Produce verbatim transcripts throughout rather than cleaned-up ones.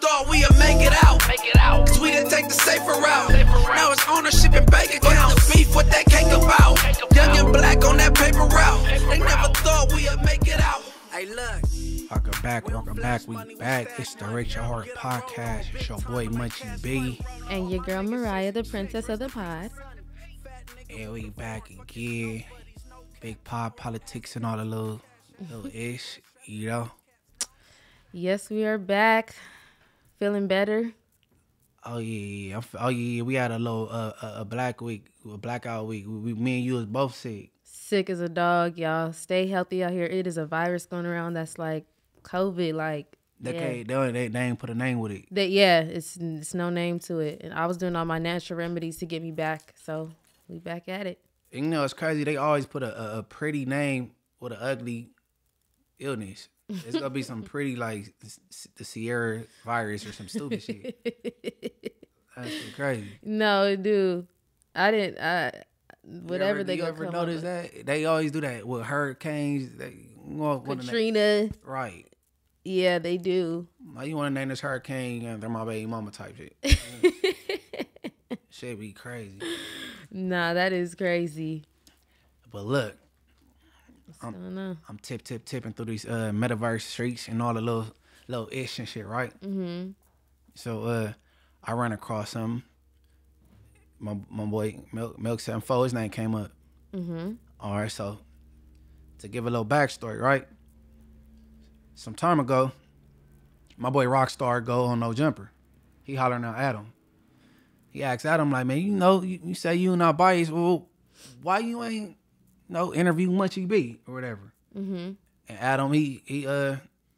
thought we'd make it out. Make it out. Cause we didn't take the safer route. Safer route. Now it's ownership and bank accounts. What's the beef? What that cake about? Cake about. Young and black on that paper route. Paper they never route. Thought we'd make it out. Hey, look. Welcome back, welcome back, we back. It's the Rich Your Heart Podcast. It's your boy Munchie B. And your girl Mariah, the princess of the pod. And we back again. Big pod politics and all the little, little ish, you know. Yes, we are back. Feeling better. Oh yeah, oh yeah, we had a little uh, a, a black week, a blackout week. We, me and you was both sick. Sick as a dog, y'all. Stay healthy out here. It is a virus going around that's like COVID, like they yeah. can't, they, they, they ain't put a name with it. They, yeah, it's it's no name to it. And I was doing all my natural remedies to get me back, so we back at it. You know, it's crazy. They always put a, a, a pretty name with an ugly illness. It's gonna be some pretty like the Sierra virus or some stupid shit. That's crazy. No, dude, I didn't. I whatever ever, they you gonna ever come notice that they always do that with hurricanes. They well, Katrina, right? Yeah, they do. Like you want to name this hurricane after my baby mama type shit. Shit be crazy. Nah, that is crazy. But look, I don't know. I'm tip tip tipping through these uh, metaverse streets and all the little little ish and shit, right? Mm-hmm. So uh, I ran across something. My my boy Milk Milk seventy-four, his name came up. Mm-hmm. All right, so to give a little backstory, right? Some time ago, my boy Rockstar go on No Jumper. He hollering out at him. He asked Adam, like, man, you know, you, you say you not biased. Well, why you ain't, you know, interview Munchie B or whatever? Mm-hmm. And Adam, he he uh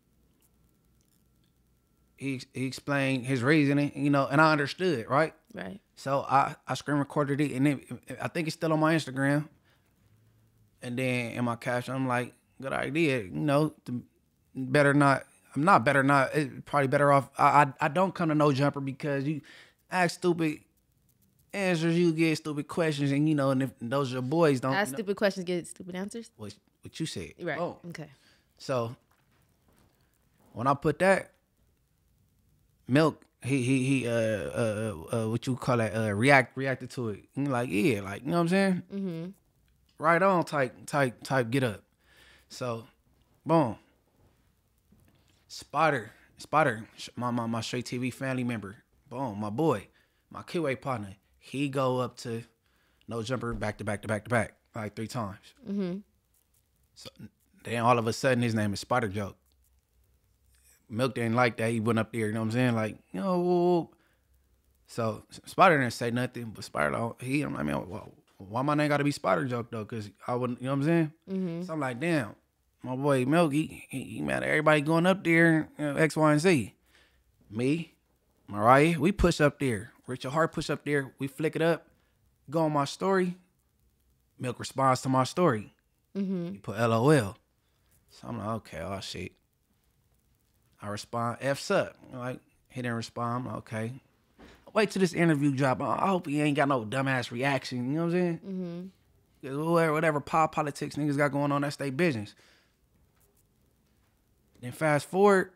he he explained his reasoning, you know, and I understood, right? Right. So I I screen recorded it, and it, I think it's still on my Instagram. And then in my caption, I'm like, good idea, you know, to, better not. I'm not better not. It's probably better off. I, I I don't come to No Jumper because you ask stupid answers, you get stupid questions, and you know, and if those are your boys, don't ask you know, stupid questions, get stupid answers. What what you said, right? Oh. Okay. So when I put that, Milk, he he he uh uh, uh what you call that uh react reacted to it. And like yeah, like you know what I'm saying? Mm-hmm. Right on, type type type get up. So, boom. Spotter, Spotter, my my my StreetTV family member. Boom, my boy, my Q-way partner. He go up to No Jumper back to back to back to back like three times. Mm-hmm. So then all of a sudden his name is Spotter Joke. Milk didn't like that. He went up there, you know what I'm saying? Like, you know. So Spotter didn't say nothing, but Spotter, he, I mean, well, why my name got to be Spotter Joke though? Cause I wouldn't, you know what I'm saying? Mm-hmm. So I'm like, damn. My boy Milk, he, he, he mad at everybody going up there, you know, X, Y, and Z. Me, Mariah, we push up there. Rich Your Heart push up there. We flick it up, go on my story. Milk responds to my story. Mm-hmm. He put L O L. So I'm like, okay, oh shit. I respond, F's up. Like, he didn't respond. I'm like, okay. Wait till this interview drop. I hope he ain't got no dumbass reaction. You know what I'm saying? Mm-hmm. Whatever, whatever pop politics niggas got going on, that's their business. Then fast forward,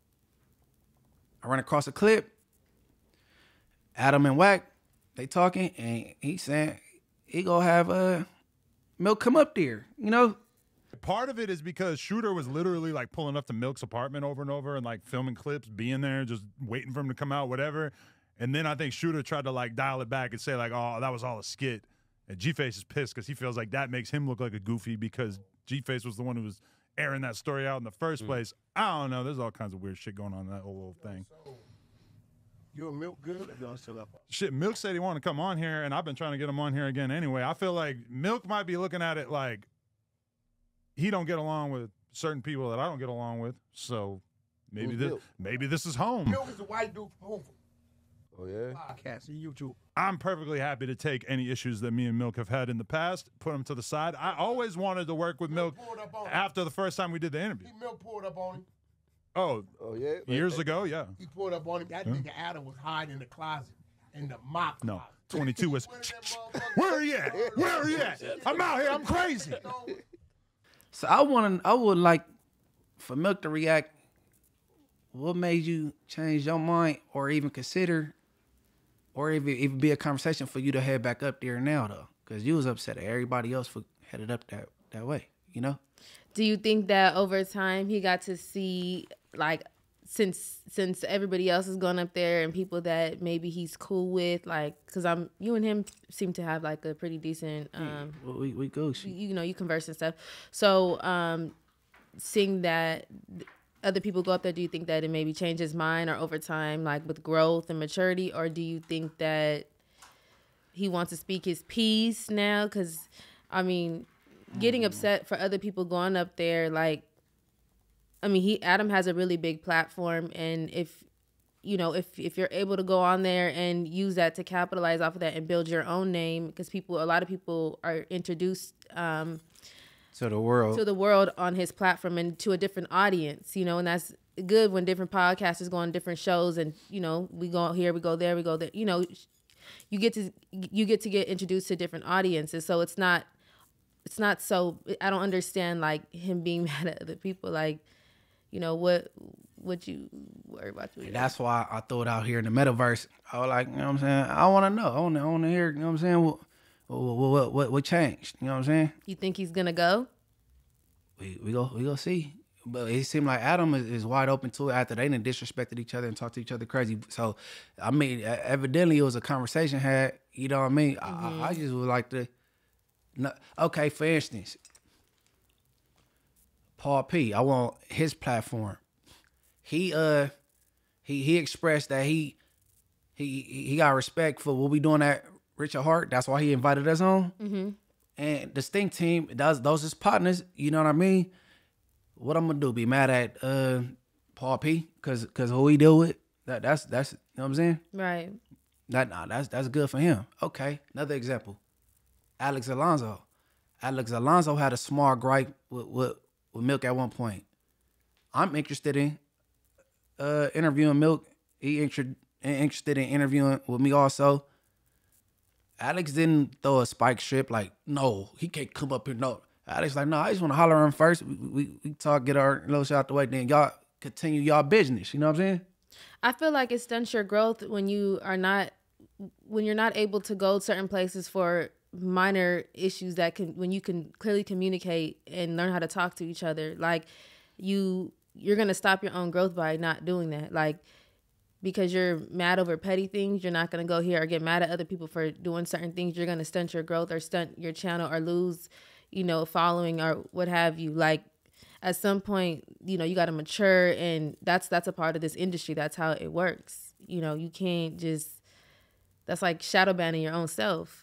I run across a clip. Adam and Wack, they talking, and he saying he gonna have uh, Milk come up there, you know? Part of it is because Shooter was literally like pulling up to Milk's apartment over and over and like filming clips, being there, just waiting for him to come out, whatever. And then I think Shooter tried to like dial it back and say like, oh, that was all a skit. And G-Face is pissed because he feels like that makes him look like a goofy because G-Face was the one who was airing that story out in the first mm. place. I don't know. There's all kinds of weird shit going on in that whole little thing. So, you and Milk good? If y'all still up? Shit, Milk said he wanted to come on here, and I've been trying to get him on here again anyway. I feel like Milk might be looking at it like he don't get along with certain people that I don't get along with. So maybe Who's this Milk? maybe this is home. Milk is a white dude from Hoover. Oh, yeah? Podcast on YouTube. I'm perfectly happy to take any issues that me and Milk have had in the past, put them to the side. I always wanted to work with Milk, Milk after the first time we did the interview. He Milk pulled up on him. Oh, oh yeah. Years ago, yeah. He pulled up on him. That huh? nigga Adam was hiding in the closet in the mop. No, twenty-two was. Where are you at? Where are you at? I'm out here. I'm crazy. So I want, I would like for Milk to react what made you change your mind or even consider or even, even be a conversation for you to head back up there now, though? Because you was upset at everybody else for headed up that, that way, you know? Do you think that over time he got to see, like, since since everybody else is going up there and people that maybe he's cool with, like, because I'm you and him seem to have like a pretty decent, um, yeah, we we go, you, you know, you converse and stuff. So, um, seeing that other people go up there, do you think that it maybe changed his mind or over time, like with growth and maturity, or do you think that he wants to speak his piece now? Because, I mean, getting mm. upset for other people going up there, like, I mean, he Adam has a really big platform, and if you know, if if you're able to go on there and use that to capitalize off of that and build your own name, because people, a lot of people are introduced um, to the world, to the world on his platform and to a different audience, you know, and that's good when different podcasters go on different shows, and you know, we go here, we go there, we go there, you know, you get to you get to get introduced to different audiences, so it's not it's not so I don't understand like him being mad at other people, like. You know, what what you worry about? That's why I throw it out here in the metaverse. I was like, you know what I'm saying? I want to know. I want to I want to hear, you know what I'm saying? What, what, what, what, what changed? You know what I'm saying? You think he's going to go? We we go we go see. But it seemed like Adam is, is wide open to it after they done disrespected each other and talked to each other crazy. So, I mean, evidently it was a conversation had, you know what I mean? Mm-hmm. I, I just would like to, no, okay, for instance, Paul P. I want his platform. He uh he he expressed that he he he got respect for what we doing at Richard Hart. That's why he invited us on. Mm-hmm. And the Stink Team, those those his partners. You know what I mean? What I'm gonna do? Be mad at uh Paul P. Cause cause who he deal with? That that's that's you know what I'm saying? Right. That nah, that's that's good for him. Okay. Another example. Alex Alonso. Alex Alonso had a small gripe with with. with Milk at one point. I'm interested in uh, interviewing Milk. He inter- interested in interviewing with me also. Alex didn't throw a spike strip like, no, he can't come up here. No. Alex like, no, I just want to holler at him first. We, we, we talk, get our little shit out the way. Then y'all continue y'all business. You know what I'm saying? I feel like it stunts your growth when you are not, when you're not able to go certain places for minor issues that can, when you can clearly communicate and learn how to talk to each other, like you you're gonna stop your own growth by not doing that, like because you're mad over petty things. You're not gonna go here or get mad at other people for doing certain things. You're gonna stunt your growth or stunt your channel or lose, you know, following or what have you. Like at some point, you know, you got to mature, and that's that's a part of this industry. That's how it works. You know, you can't just, that's like shadow banning your own self.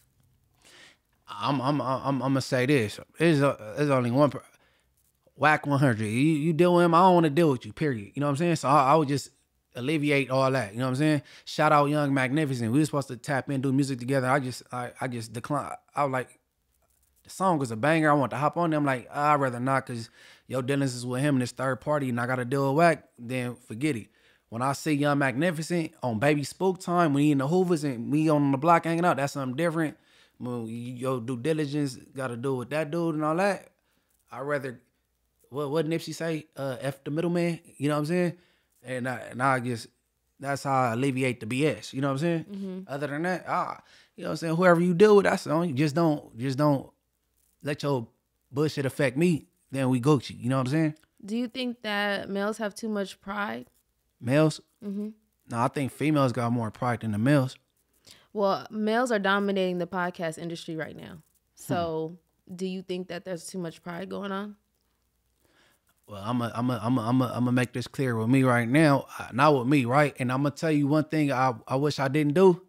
I'm I'm I'm I'm gonna say this. There's a, there's only one. Per- Whack one hundred. You you deal with him. I don't want to deal with you. Period. You know what I'm saying? So I, I would just alleviate all that. You know what I'm saying? Shout out Young Magnificent. We were supposed to tap in, do music together. I just I I just declined. I was like, the song was a banger. I want to hop on there. I'm like, I'd rather not, cause your dealings is with him and this third party, and I gotta deal with Whack. Then forget it. When I see Young Magnificent on Baby Spook time, when he in the Hoovers and we on the block hanging out, that's something different. When your due diligence got to do with that dude and all that, I'd rather, what what Nipsey say, uh, F the middleman, you know what I'm saying? And I, and I just, that's how I alleviate the B S, you know what I'm saying? Mm-hmm. Other than that, ah, you know what I'm saying? Whoever you deal with, that's on you. Just don't, just don't let your bullshit affect me, then we Gucci, you know what I'm saying? Do you think that males have too much pride? Males? Mm-hmm. No, I think females got more pride than the males. Well, males are dominating the podcast industry right now. So hmm. do you think that there's too much pride going on? Well, I'm a, I'm a, I'm a, I'm a, I'm gonna make this clear with me right now. Not with me, right? And I'm gonna tell you one thing I, I wish I didn't do.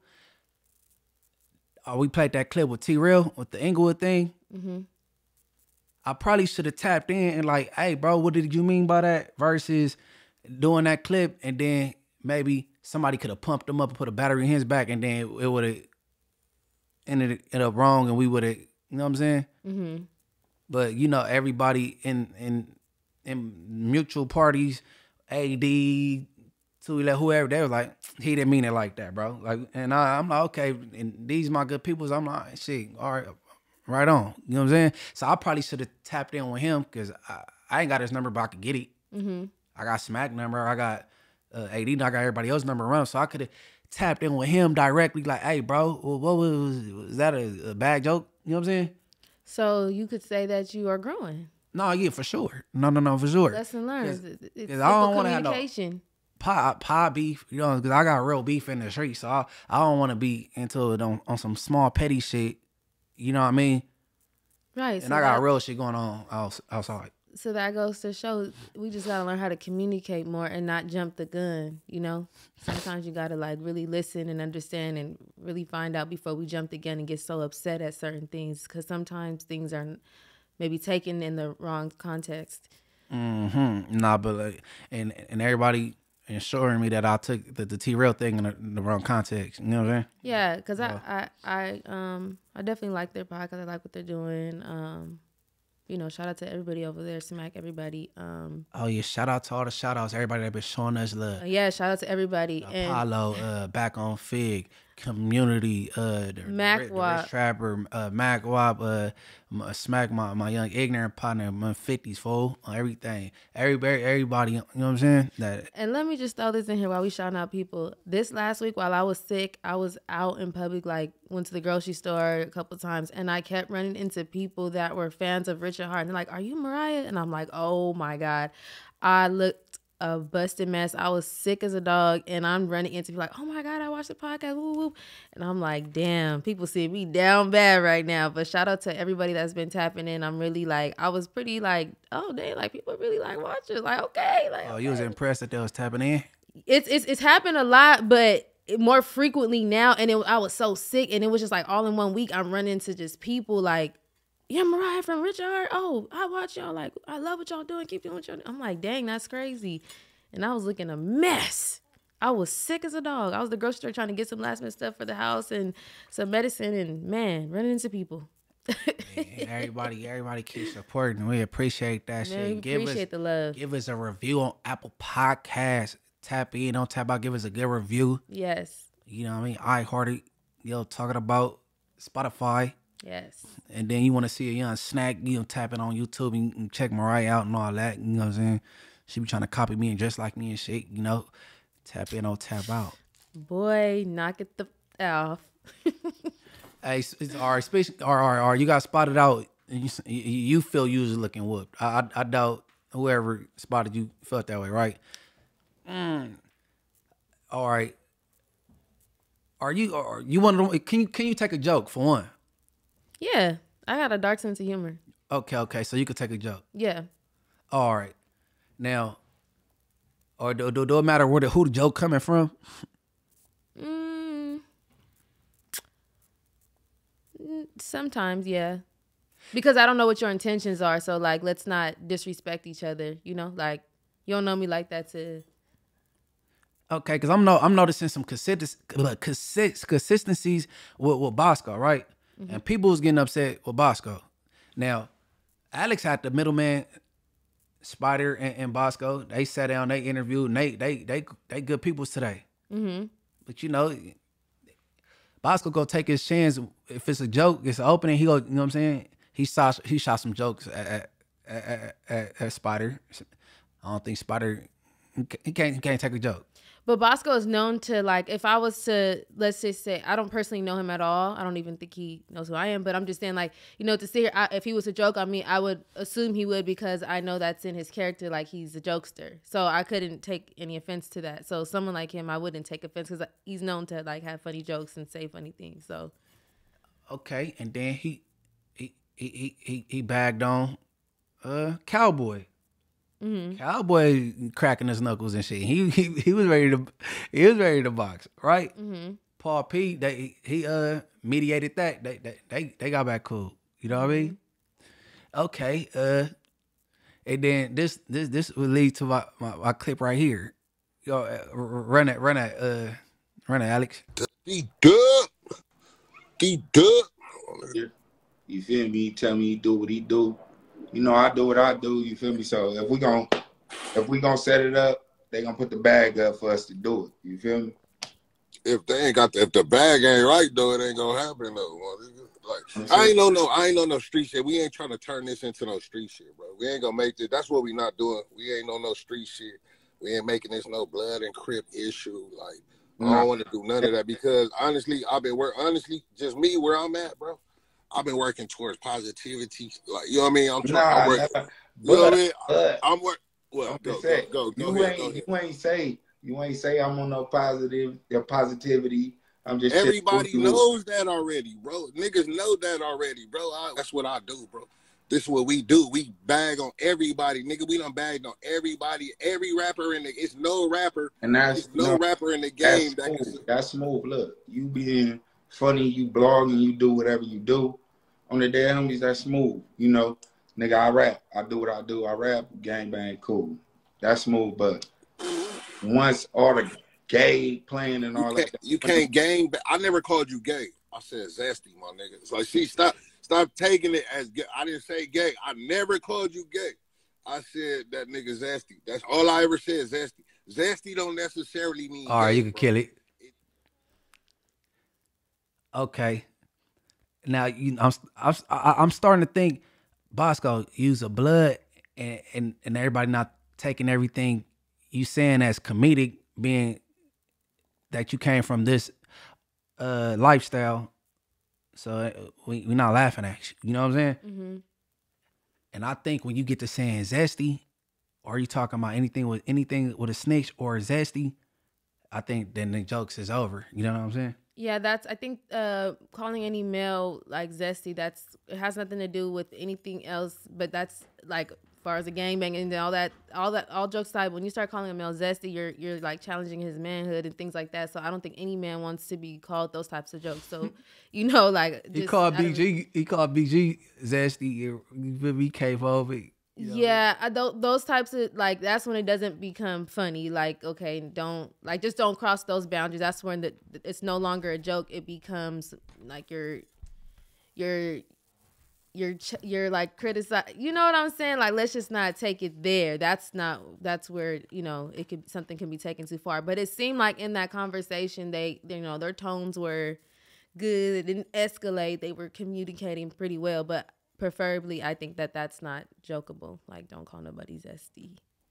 Uh, we played that clip with T-Real with the Inglewood thing. Mm-hmm. I probably should have tapped in and like, hey, bro, what did you mean by that? Versus doing that clip and then maybe somebody could have pumped him up and put a battery in his back, and then it would have ended it up wrong, and we would have, you know what I'm saying? Mm-hmm. But you know, everybody in in in mutual parties, A D, to whoever, they was like, he didn't mean it like that, bro. Like, and I, I'm like, okay, and these my good peoples. I'm like, shit, all right, right on. You know what I'm saying? So I probably should have tapped in with him because I, I ain't got his number, but I could get it. Mm-hmm. I got Smack number. I got uh, A D, I got everybody else's number around, so I could have tapped in with him directly, like, hey, bro, what was, was that a, a bad joke? You know what I'm saying? So you could say that you are growing. No, yeah, for sure. No, no, no, for sure. Lesson learned. It's Cause I don't want to have no communication. pie, pie beef, you know, because I got real beef in the street, so I, I don't want to be into it on, on some small petty shit. You know what I mean? Right. And so I got that, real shit going on outs- outside. So that goes to show we just gotta learn how to communicate more and not jump the gun. You know, sometimes you gotta like really listen and understand and really find out before we jump the gun and get so upset at certain things, because sometimes things are maybe taken in the wrong context. Mm-hmm. Nah, but like, and and everybody ensuring me that I took the, the T-Rail thing in the, in the wrong context. You know what I'm saying? Yeah, because Yeah. I, I I um I definitely like their podcast. I like what they're doing. Um, you know, shout out to everybody over there. Smack everybody. Um, Oh yeah, shout out to all the shout outs, everybody that been showing us love. yeah, shout out to everybody. And Apollo, uh, back on Fig, Community, uh, the, Mac the, Rich- the Wop. Rich Trapper, uh, Mac Wop, uh, m- Smack my, my young ignorant partner, my fifties fool, everything, everybody, everybody, you know what I'm saying? That And let me just throw this in here while we shouting out people. This last week while I was sick, I was out in public, like went to the grocery store a couple times, and I kept running into people that were fans of Richard Hart. And they're like, "Are you Mariah?" And I'm like, "Oh my God." I looked a busted mess. I was sick as a dog, and I'm running into people like, "Oh my God, I watched the podcast." Woo, woo. And I'm like, damn, people see me down bad right now. But shout out to everybody that's been tapping in. I'm really like, I was pretty like, oh dang, like people really like watching. Like, okay, like oh, you was okay. impressed that they was tapping in. It's it's it's happened a lot, but more frequently now. And it, I was so sick, and it was just like all in one week. I'm running into just people like, yeah, Mariah from Richard Hart. Oh, I watch y'all. Like, I love what y'all doing. Keep doing what y'all doing. I'm like, dang, that's crazy. And I was looking a mess. I was sick as a dog. I was at the grocery store trying to get some last minute stuff for the house and some medicine, and man, running into people. And everybody, everybody keeps supporting. We appreciate that Man, shit. we Give appreciate us, the love. give us a review on Apple Podcasts. Tap in, don't tap out. Give us a good review. Yes. You know what I mean? I hearted, yo, talking about Spotify. Yes. And then you want to see a young snack, you know, tap it on YouTube and, and check Mariah out and all that. You know what I'm saying? She be trying to copy me and dress like me and shit, you know. Tap in or tap out. Boy, knock it the off. Hey, it's, it's, all right, speak, all right, all right, you got spotted out. And you, you, you feel you was looking whooped. I, I, I doubt whoever spotted you felt that way, right? Mm. All right. Are you, are you one of them? Can you, can you take a joke for one? Yeah, I got a dark sense of humor. Okay, okay, so you could take a joke. Yeah. All right. Now, or do, do, do it matter where the, who the joke coming from? Mm, sometimes, yeah. Because I don't know what your intentions are. So, like, let's not disrespect each other. You know, like, you don't know me like that to... Okay, because I'm no, I'm noticing some consist, consist, consistencies with, with Boskoe, right? Mm-hmm. And people was getting upset with Boskoe. Now, Alex had the middleman, Spider and, and Boskoe. They sat down, they interviewed, and they they they they good peoples today. Mm-hmm. But you know, Boskoe go take his chance. If it's a joke, it's an opening. He go, you know what I'm saying? He shot he shot some jokes at at, at, at, at Spider. I don't think Spider he can't he can't take a joke. But Boskoe is known to, like, if I was to, let's just say, I don't personally know him at all. I don't even think he knows who I am. But I'm just saying, like, you know, to see here, if he was a joke on me, I would assume he would, because I know that's in his character, like, he's a jokester. So I couldn't take any offense to that. So someone like him, I wouldn't take offense, because he's known to, like, have funny jokes and say funny things. So. Okay, and then he he he he, he bagged on uh Cowboy. Mm-hmm. Cowboy cracking his knuckles and shit. He he he was ready to he was ready to box, right? Mm-hmm. Paul P, they he uh mediated that. They they they, they got back cool. You know what mm-hmm. I mean? Okay. Uh, and then this this this would lead to my, my, my clip right here. Yo, uh, run it, run it, uh, run it, Alex. D dub, D dub. You feel me? Tell me he do what he do. You know, I do what I do, you feel me? So if we gon' if we gonna set it up, they gonna put the bag up for us to do it. You feel me? If they ain't got the, if the bag ain't right though, it ain't gonna happen though. Like I ain't know no I ain't know no street shit. We ain't trying to turn this into no street shit, bro. We ain't gonna make this. That's what we not doing. We ain't on no street shit. We ain't making this no blood and crip issue. Like, I Nah. don't want to do none of that because honestly, I've been working. Honestly, just me where I'm at, bro. I've been working towards positivity. Like, you know what I mean? I'm trying. Nah, I'm working. nah. You know what I But, mean? but I'm working. Well, I'm go, just go, saying, go, go, you ahead, ain't go ahead. you ain't say you ain't say I'm on no positive your positivity. I'm just chilling Everybody with you. knows that already, bro. Niggas know that already, bro. I, that's what I do, bro. This is what we do. We bag on everybody, nigga. We done bagged on everybody. Every rapper in the, it's no rapper. And that's It's no no, rapper in the that's game that can. smooth. That's smooth. Look, you being funny, you blogging, you do whatever you do. On the day homies, that's smooth. You know, nigga, I rap. I do what I do. I rap, gangbang, cool. That's smooth, but once all the gay playing and You all can't, that. you can't gang. Ba- I never called you gay. I said zesty, my nigga. It's like, see, stop, stop taking it as gay. I didn't say gay. I never called you gay. I said that nigga zesty. That's all I ever said, zesty. Zesty don't necessarily mean All right, gay, you can bro. kill it. Okay. Now you, I'm, I'm, I'm starting to think, Boskoe, use a blood, and, and and everybody not taking everything you saying as comedic, being that you came from this uh, lifestyle. So we we not laughing at you. You know what I'm saying? Mm-hmm. And I think when you get to saying zesty, or you talking about anything with anything with a snitch or a zesty, I think then the jokes is over. You know what I'm saying? Yeah, that's, I think uh, calling any male like zesty, that's, it has nothing to do with anything else, but that's like, as far as the gangbang and all that, all that, all jokes aside, when you start calling a male zesty, you're, you're like challenging his manhood and things like that. So I don't think any man wants to be called those types of jokes. So, you know, like, He just, called I don't- B G, he called B G zesty. He came over. You know? Yeah, I don't, those types of, like, that's when it doesn't become funny. Like, okay, don't, like, just don't cross those boundaries. That's when the, it's no longer a joke. It becomes like you're, you're, you're, you're like criticize. You know what I'm saying? Like, let's just not take it there. That's not, that's where, you know, it could, something can be taken too far. But it seemed like in that conversation, they, you know, their tones were good. It didn't escalate. They were communicating pretty well. But preferably, I think that that's not jokeable. Like, don't call nobody zesty.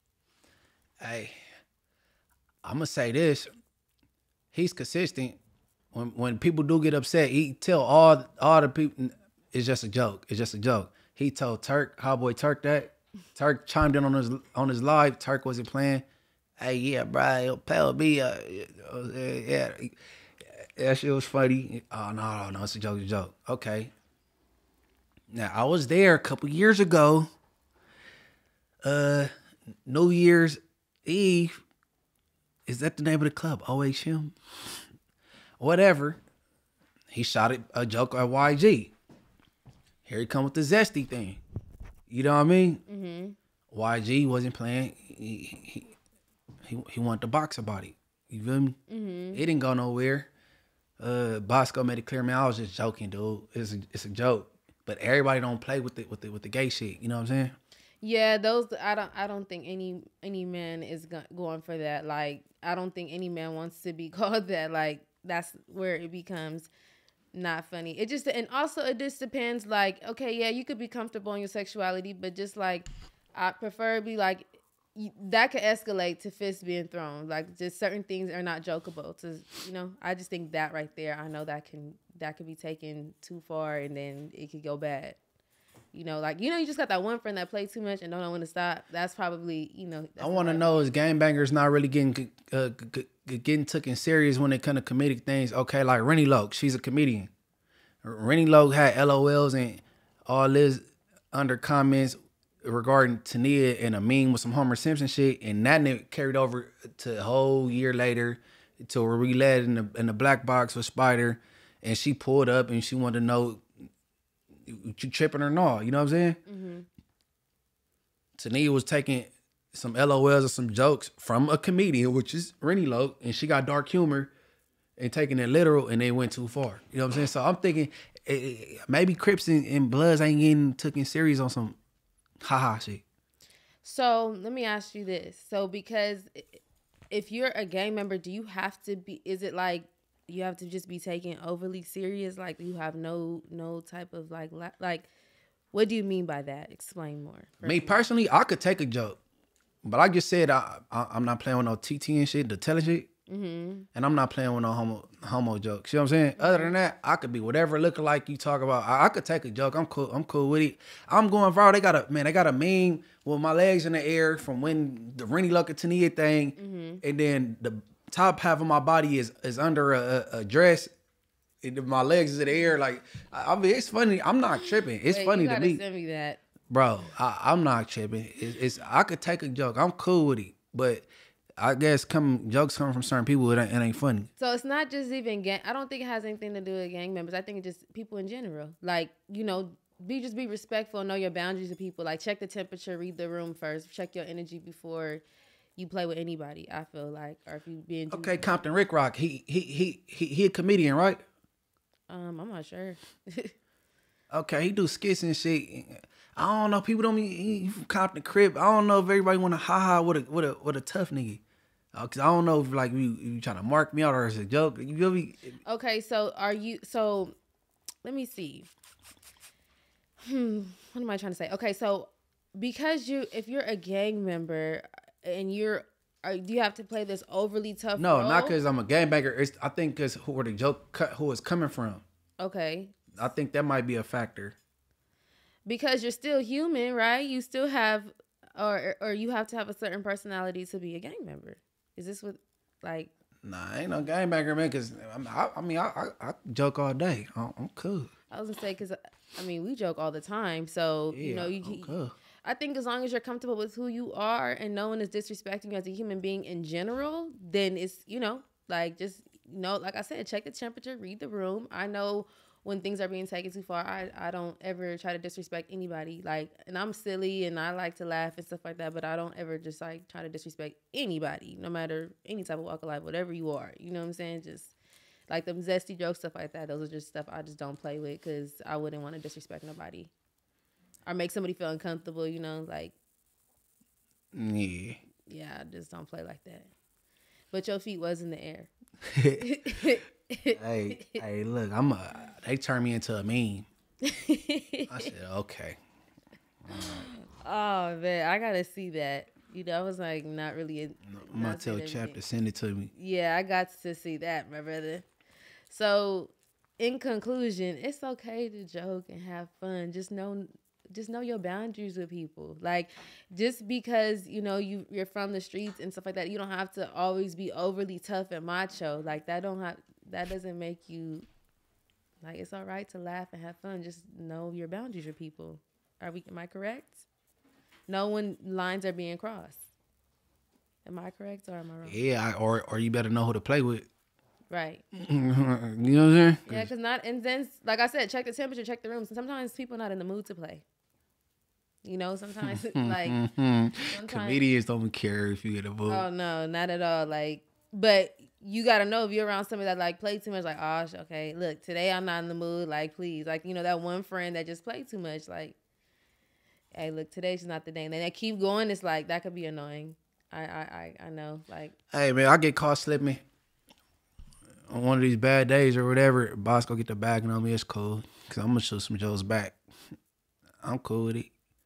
Hey, I'm gonna say this: he's consistent. When when people do get upset, he tell all all the people it's just a joke. It's just a joke. He told Turk, Cowboy Turk, that Turk chimed in on his on his live. Turk wasn't playing. Hey, yeah, bro, Pell B, uh, yeah, that shit was funny. Oh no, no, no, it's a joke, it's a joke. Okay. Now, I was there a couple years ago, uh, New Year's Eve. Is that the name of the club? O H M? Whatever. He shot a joke at Y G. Here he come with the zesty thing. You know what I mean? Mm-hmm. Y G wasn't playing. He, he, he, he wanted to box about it. You feel me? Mm-hmm. It didn't go nowhere. Uh, Boskoe made it clear, man, I was just joking, dude. It's a, it's a joke. But everybody don't play with the with the with the gay shit. You know what I'm saying? Yeah, those I don't I don't think any any man is go- going for that. Like, I don't think any man wants to be called that. Like, that's where it becomes not funny. It just, and also it just depends. Like, okay, yeah, you could be comfortable in your sexuality, but just like, I preferably like you, that could escalate to fists being thrown. Like, just certain things are not jokeable. To you know, I just think that right there, I know that can that could be taken too far, and then it could go bad. You know, like, you know, you just got that one friend that plays too much and don't know when to stop. That's probably, you know. I want to know is gangbangers not really getting uh, g- g- getting taken serious when it comes to comedic things? Okay, like Rennie Loke, she's a comedian. Rennie Loke had L O Ls and all this under comments regarding Tania and a meme with some Homer Simpson shit, and that nigga carried over to a whole year later to where we led in the in the black box with Spider, and she pulled up and she wanted to know, you tripping or not? You know what I'm saying? Mm-hmm. Tania was taking some L O Ls or some jokes from a comedian, which is Rennie Loke, and she got dark humor and taking it literal, and they went too far. You know what I'm saying? So I'm thinking eh, maybe Crips and, and Bloods ain't getting taken serious on some haha shit. So let me ask you this. So because if you're a gang member, do you have to be, is it like, you have to just be taken overly serious? Like, you have no no type of like la- like, what do you mean by that? Explain more. Me personally, I could take a joke. But I just said I, I I'm not playing with no T T and shit, the telling shit. Mm-hmm. And I'm not playing with no homo homo jokes. You know what I'm saying? Mm-hmm. Other than that, I could be whatever looking like you talk about. I, I could take a joke. I'm cool. I'm cool with it. I'm going viral. They got a man. They got a meme with my legs in the air from when the Rennie Luckatania thing, mm-hmm. and then the top half of my body is is under a, a, a dress. And my legs is in the air. Like I, I mean, it's funny. I'm not tripping. It's Wait, funny you to gotta me. Send me that, bro. I, I'm not tripping. It's, it's I could take a joke. I'm cool with it, but. I guess come jokes coming from certain people, it ain't, it ain't funny. So it's not just even gang. I don't think it has anything to do with gang members. I think it's just people in general. Like, you know, be just be respectful, know your boundaries of people. Like, check the temperature, read the room first, check your energy before you play with anybody. I feel like, or if you being okay, Compton Rick Rock, he he he he he a comedian, right? Um, I'm not sure. Okay, he do skits and shit. I don't know. People don't. He, he from Compton Crib. I don't know if everybody want to ha ha with a with a with a tough nigga. Uh, Cause I don't know if like you you trying to mark me out or it's a joke. You feel me? Okay, so are you? So let me see. Hmm, what am I trying to say? Okay, so because you, if you're a gang member and you're, are, do you have to play this overly tough? No, role? not because I'm a gangbanger. It's I think because who the joke who it's coming from. Okay. I think that might be a factor. Because you're still human, right? You still have, or or you have to have a certain personality to be a gang member. Is this what, like? Nah, I ain't no gangbanger, man. Cause I, I mean, I, I, I joke all day. I'm, I'm cool. I was gonna say, cause I mean, we joke all the time. So yeah, you know, you. I'm cool. I think as long as you're comfortable with who you are and no one is disrespecting you as a human being in general, then it's, you know, like just you know, like I said, check the temperature, read the room. I know. When things are being taken too far, I, I don't ever try to disrespect anybody. Like, and I'm silly and I like to laugh and stuff like that, but I don't ever just like try to disrespect anybody, no matter any type of walk of life, whatever you are. You know what I'm saying? Just like them zesty jokes, stuff like that. Those are just stuff I just don't play with because I wouldn't want to disrespect nobody or make somebody feel uncomfortable. You know, like yeah, yeah, I just don't play like that. But your feet was in the air. hey, hey, look, I'm a, they turned me into a meme. I said, okay. Right. Oh, man, I got to see that. You know, I was like, not really. A, I'm going to tell Chap to send it to me. Yeah, I got to see that, my brother. So, in conclusion, it's okay to joke and have fun. Just know, just know your boundaries with people. Like, just because, you know, you, you're from the streets and stuff like that, you don't have to always be overly tough and macho. Like, that don't have... That doesn't make you, like, it's all right to laugh and have fun. Just know your boundaries with people. Are we, am I correct? Know when lines are being crossed. Am I correct or am I wrong? Yeah, or or you better know who to play with. Right. You know what I'm saying? Yeah, because not, and then, like I said, check the temperature, check the rooms. And sometimes people are not in the mood to play. You know, sometimes, like. sometimes, comedians don't care if you get a mood. Oh, no, not at all. Like, but. You got to know if you're around somebody that, like, play too much, like, oh, okay, look, today I'm not in the mood, like, please. Like, you know, that one friend that just played too much, like, hey, look, today's not the day. And then they keep going, it's like, that could be annoying. I I, I, I know, like. Hey, man, I get caught slipping on one of these bad days or whatever. Boskoe get the bagging on me, it's cool. Because I'm going to shoot some Joes back. I'm cool with it.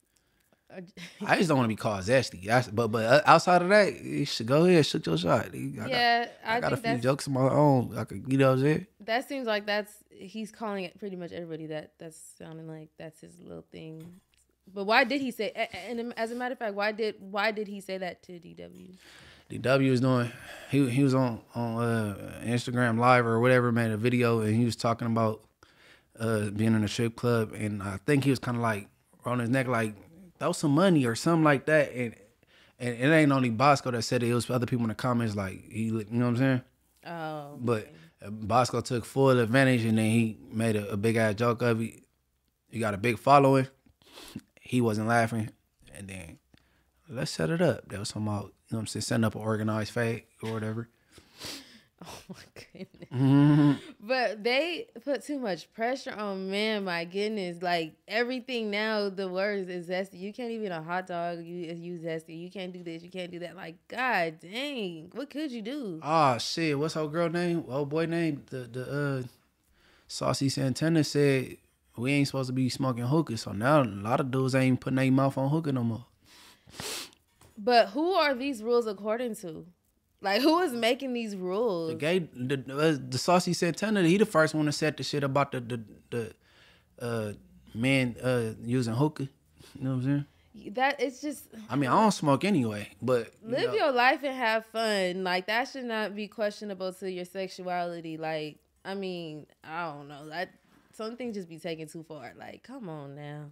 I just don't want to be called zesty. That's, but but outside of that, you should go ahead, shoot your shot. I yeah, got, I, I got think a few jokes of my own. I could, you know what I'm saying? That seems like that's he's calling it pretty much everybody. That that's sounding like that's his little thing. But why did he say? And as a matter of fact, why did why did he say that to D W? D W was doing. He he was on on uh, Instagram Live or whatever, made a video, and he was talking about uh, being in a strip club, and I think he was kind of like on his neck, like. Throw some money or something like that, and and it ain't only Boskoe that said it. It was other people in the comments, like he, you know what I'm saying? Oh. But Boskoe took full advantage, and then he made a, a big ass joke of it. He got a big following. He wasn't laughing, and then let's set it up. That was some out, you know what I'm saying? Setting up an organized fake or whatever. Oh my goodness. Mm-hmm. But they put too much pressure on man, my goodness. Like everything now, the words is zesty. You can't even a hot dog, you use zesty. You can't do this, you can't do that. Like, God dang, what could you do? Oh shit, what's old girl name? Old boy name? The the uh Saucy Santana said we ain't supposed to be smoking hookah. So now a lot of dudes ain't putting their mouth on hookah no more. But who are these rules according to? Like, who is making these rules? The gay, the uh, the Saucy Santana, he the first one to set the shit about the the the uh, men uh, using hookah. You know what I'm saying? That it's just. I mean, I don't smoke anyway, but you live know. your life and have fun. Like, that should not be questionable to your sexuality. Like, I mean, I don't know. That some things just be taken too far. Like, come on now.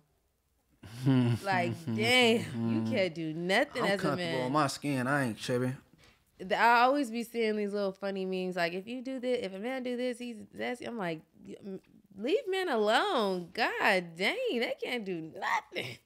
Like, damn, you can't do nothing I'm as a comfortable man. with my skin. I ain't tripping. I always be seeing these little funny memes. Like, if you do this, if a man do this, he's zesty. I'm like, leave men alone. God dang, they can't do nothing.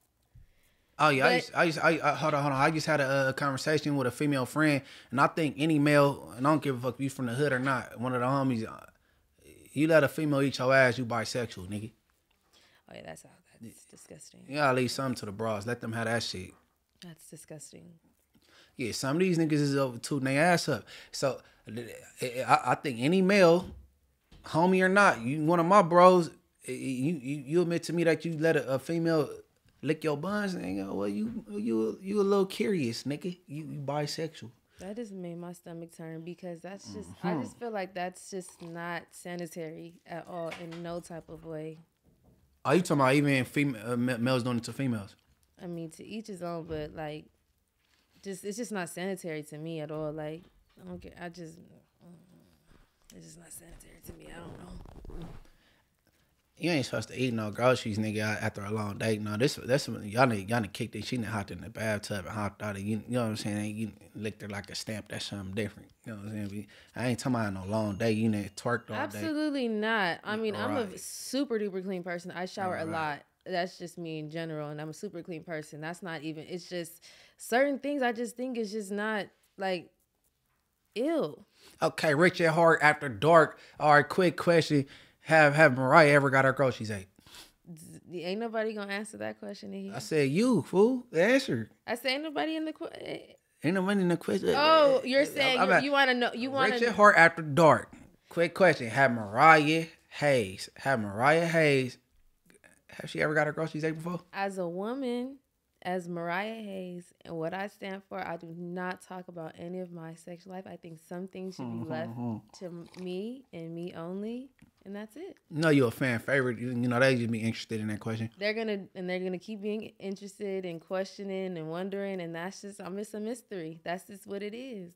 Oh yeah, But, I, used, I, used, I, I hold on, hold on. I just had a, a conversation with a female friend, and I think any male, and I don't give a fuck if you from the hood or not, one of the homies, uh, you let a female eat your ass, you bisexual, nigga. Oh yeah, that's how. That's disgusting. You gotta leave something to the bras. Let them have that shit. That's disgusting. Yeah, some of these niggas is over tooting their ass up. So I, I think any male, homie or not, you one of my bros, you you, you admit to me that you let a, a female lick your buns, and you know, well, you you you a little curious, nigga. You, you bisexual. That just made my stomach turn because that's just, Mm-hmm. I just feel like that's just not sanitary at all in no type of way. Are you talking about even female uh, males doing it to females? I mean, to each his own, but like, just it's just not sanitary to me at all. Like, I don't care. I just, it's just not sanitary to me. I don't know. You ain't supposed to eat no groceries, nigga, after a long day. No, this that's y'all need y'all need kick this. She done hopped in the bathtub and hopped out of you. You know what I'm saying? You licked her like a stamp. That's something different. You know what I'm saying? I ain't talking about no long day. You need twerked all day. Absolutely not. I mean, I'm a Right. super duper clean person. I shower a Right. lot. That's just me in general, and I'm a super clean person. That's not even. It's just certain things I just think is just not like ill. Okay, Rich at Heart after dark. All right, quick question. Have have Mariah ever got her groceries ate? Ain't nobody gonna answer that question in here. I said you, fool. Answer. I say ain't nobody in the qu- Ain't no money in the question. Oh, you're saying I'm you, at- you want to know? You want Rich to? at Heart after dark. Quick question. Have Mariah Hayes, have Mariah Hayes, have she ever got her groceries ate before? As a woman, as Mariah Hayes, and what I stand for, I do not talk about any of my sexual life. I think some things should be left to me and me only, and that's it. You know you're a fan favorite. You, you know they just be interested in that question. They're gonna and they're gonna keep being interested and questioning and wondering, and that's just I'm it's a mystery. That's just what it is.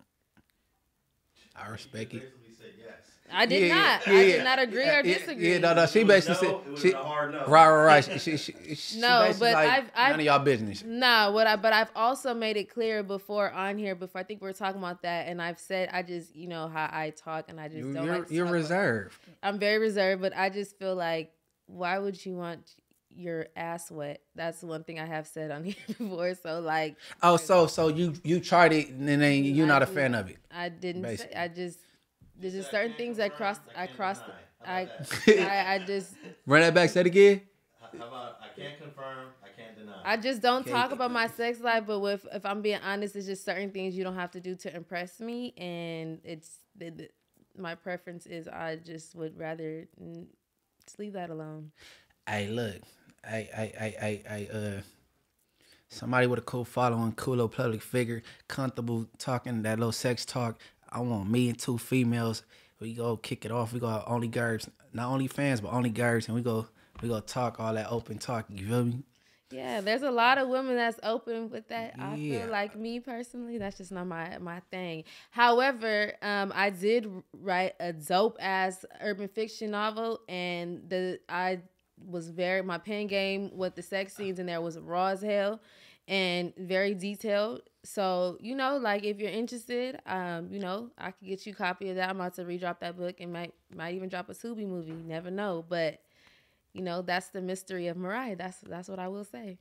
I respect it. Basically said yes. I did Yeah, not. yeah, I yeah. did not agree Yeah, or yeah, disagree. Yeah, no, no. She If it was basically no, said, it would've she, been a hard no. right, right, right. She, she, she, she No, basically but like, I've- I've- none of y'all business. Nah, what I but I've also made it clear before on here before I think we were talking about that, and I've said I just you know how I talk and I just You, don't you're like to you're talk about- reserved. I'm very reserved, but I just feel like why would you want your ass wet? That's one thing I have said on here before. So like, Oh, so so you you tried it and then you're I not a did- fan of it. I didn't say. Basically. I just there's just I certain can't things I confirm, crossed. I I can't crossed. deny. I, How about I I just Run that back. Say it again. How about I can't confirm, I can't deny. I just don't Okay. talk about my sex life. But with if I'm being honest, it's just certain things you don't have to do to impress me, and it's the, the, my preference is I just would rather mm, just leave that alone. Hey, look, I, I, I, I, I, uh, somebody with a cool following, cool little public figure, comfortable talking that little sex talk. I want me and two females. We go kick it off. We go only girls, not only fans, but only girls, and we go, we go talk all that open talk. You feel me? Yeah, there's a lot of women that's open with that. I Yeah. feel like me personally, that's just not my my thing. However, um, I did write a dope ass urban fiction novel, and the I was very my pen game with the sex scenes in there was raw as hell and very detailed. So you know, like if you're interested, um, you know, I could get you a copy of that. I'm about to redrop that book and might might even drop a Tubi movie. Never know, but. You know, that's the mystery of Mariah. That's that's what I will say.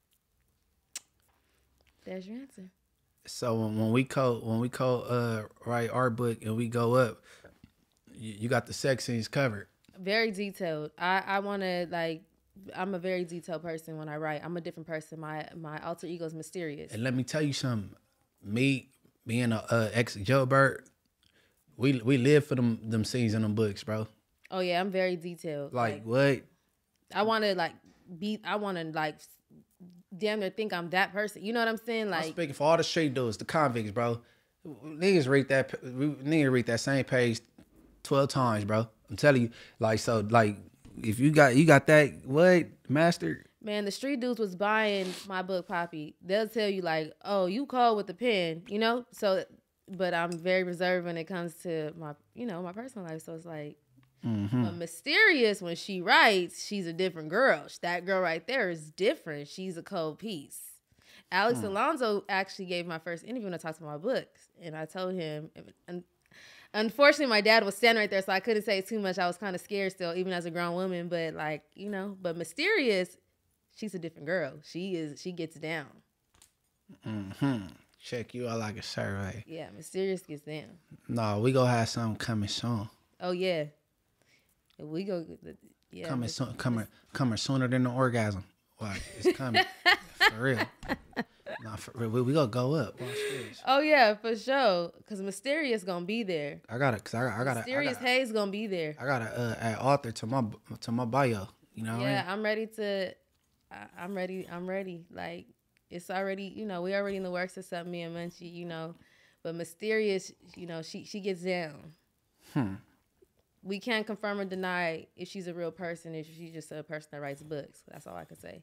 There's your answer. So when, when we co when we co uh write our book and we go up, you, you got the sex scenes covered. Very detailed. I, I want to, like, I'm a very detailed person when I write. I'm a different person. My my alter ego is mysterious. And let me tell you something. Me being a uh, ex jailbird, we we live for them them scenes in them books, bro. Oh, yeah, I'm very detailed. Like, what? I want to, like, be, I want to, like, damn near think I'm that person. You know what I'm saying? Like, I'm speaking for all the street dudes, the convicts, bro. Niggas read that. Niggas read that same page twelve times, bro. I'm telling you, like, so, like, if you got you got that what master. Man, the street dudes was buying my book, Poppy. They'll tell you like, oh, you cold with the pen, you know. So, but I'm very reserved when it comes to my, you know, my personal life. So it's like, mm-hmm. But Mysterious, when she writes, she's a different girl. That girl right there is different. She's a cold piece. Alex mm. Alonso actually gave my first interview when I talked about my books, and I told him. And unfortunately, my dad was standing right there, so I couldn't say too much. I was kind of scared still, even as a grown woman. But like, you know, but Mysterious. She's a different girl. She is. She gets down. Mm-hmm. Check you out like a survey. Yeah, Mysterious gets down. No, we gonna have something coming soon. Oh yeah, we go. Yeah, coming soon. Coming, coming sooner than the orgasm. Like it's coming for real. Nah, for real. We, we gonna go up. Watch this. Oh yeah, for sure. Cause Mysterious gonna be there. I gotta. Cause I, I gotta. Mysterious I gotta, Hayes gonna be there. I gotta uh, add author to my to my bio. You know. What Yeah, I mean? I'm ready to. I'm ready. I'm ready. Like, it's already, you know, we already in the works of something, me and Munchie, you know. But Mysterious, you know, she she gets down. Hmm. We can't confirm or deny if she's a real person, if she's just a person that writes books. That's all I can say.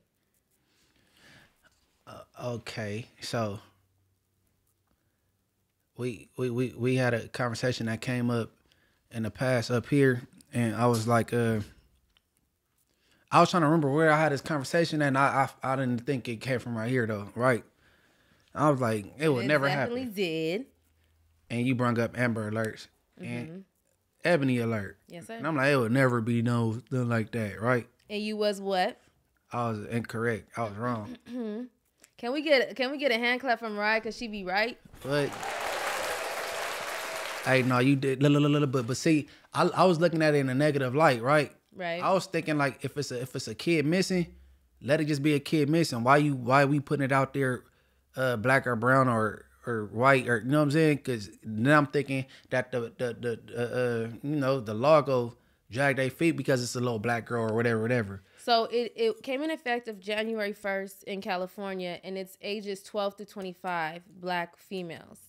Uh, okay, so we, we we we had a conversation that came up in the past up here, and I was like, uh. I was trying to remember where I had this conversation, and I I, I didn't think it came from right here though, right? I was like, it would it never definitely happen. Did. And you brought up Amber Alerts Mm-hmm. and Ebony Alert. Yes, sir. And I'm like, it would never be no nothing like that, right? And you was what? I was incorrect. I was wrong. Can we get can we get a hand clap from Mariah because she be right? But hey, no, you did little little little, but but see, I I was looking at it in a negative light, right? Right. I was thinking like if it's a if it's a kid missing, let it just be a kid missing. Why you why we putting it out there, uh, black or brown or or white or you know what I'm saying? Because now I'm thinking that the the the uh, uh, you know the law go drag their feet because it's a little black girl or whatever whatever. So it it came in effect of January first in California, and it's ages twelve to twenty-five, black females.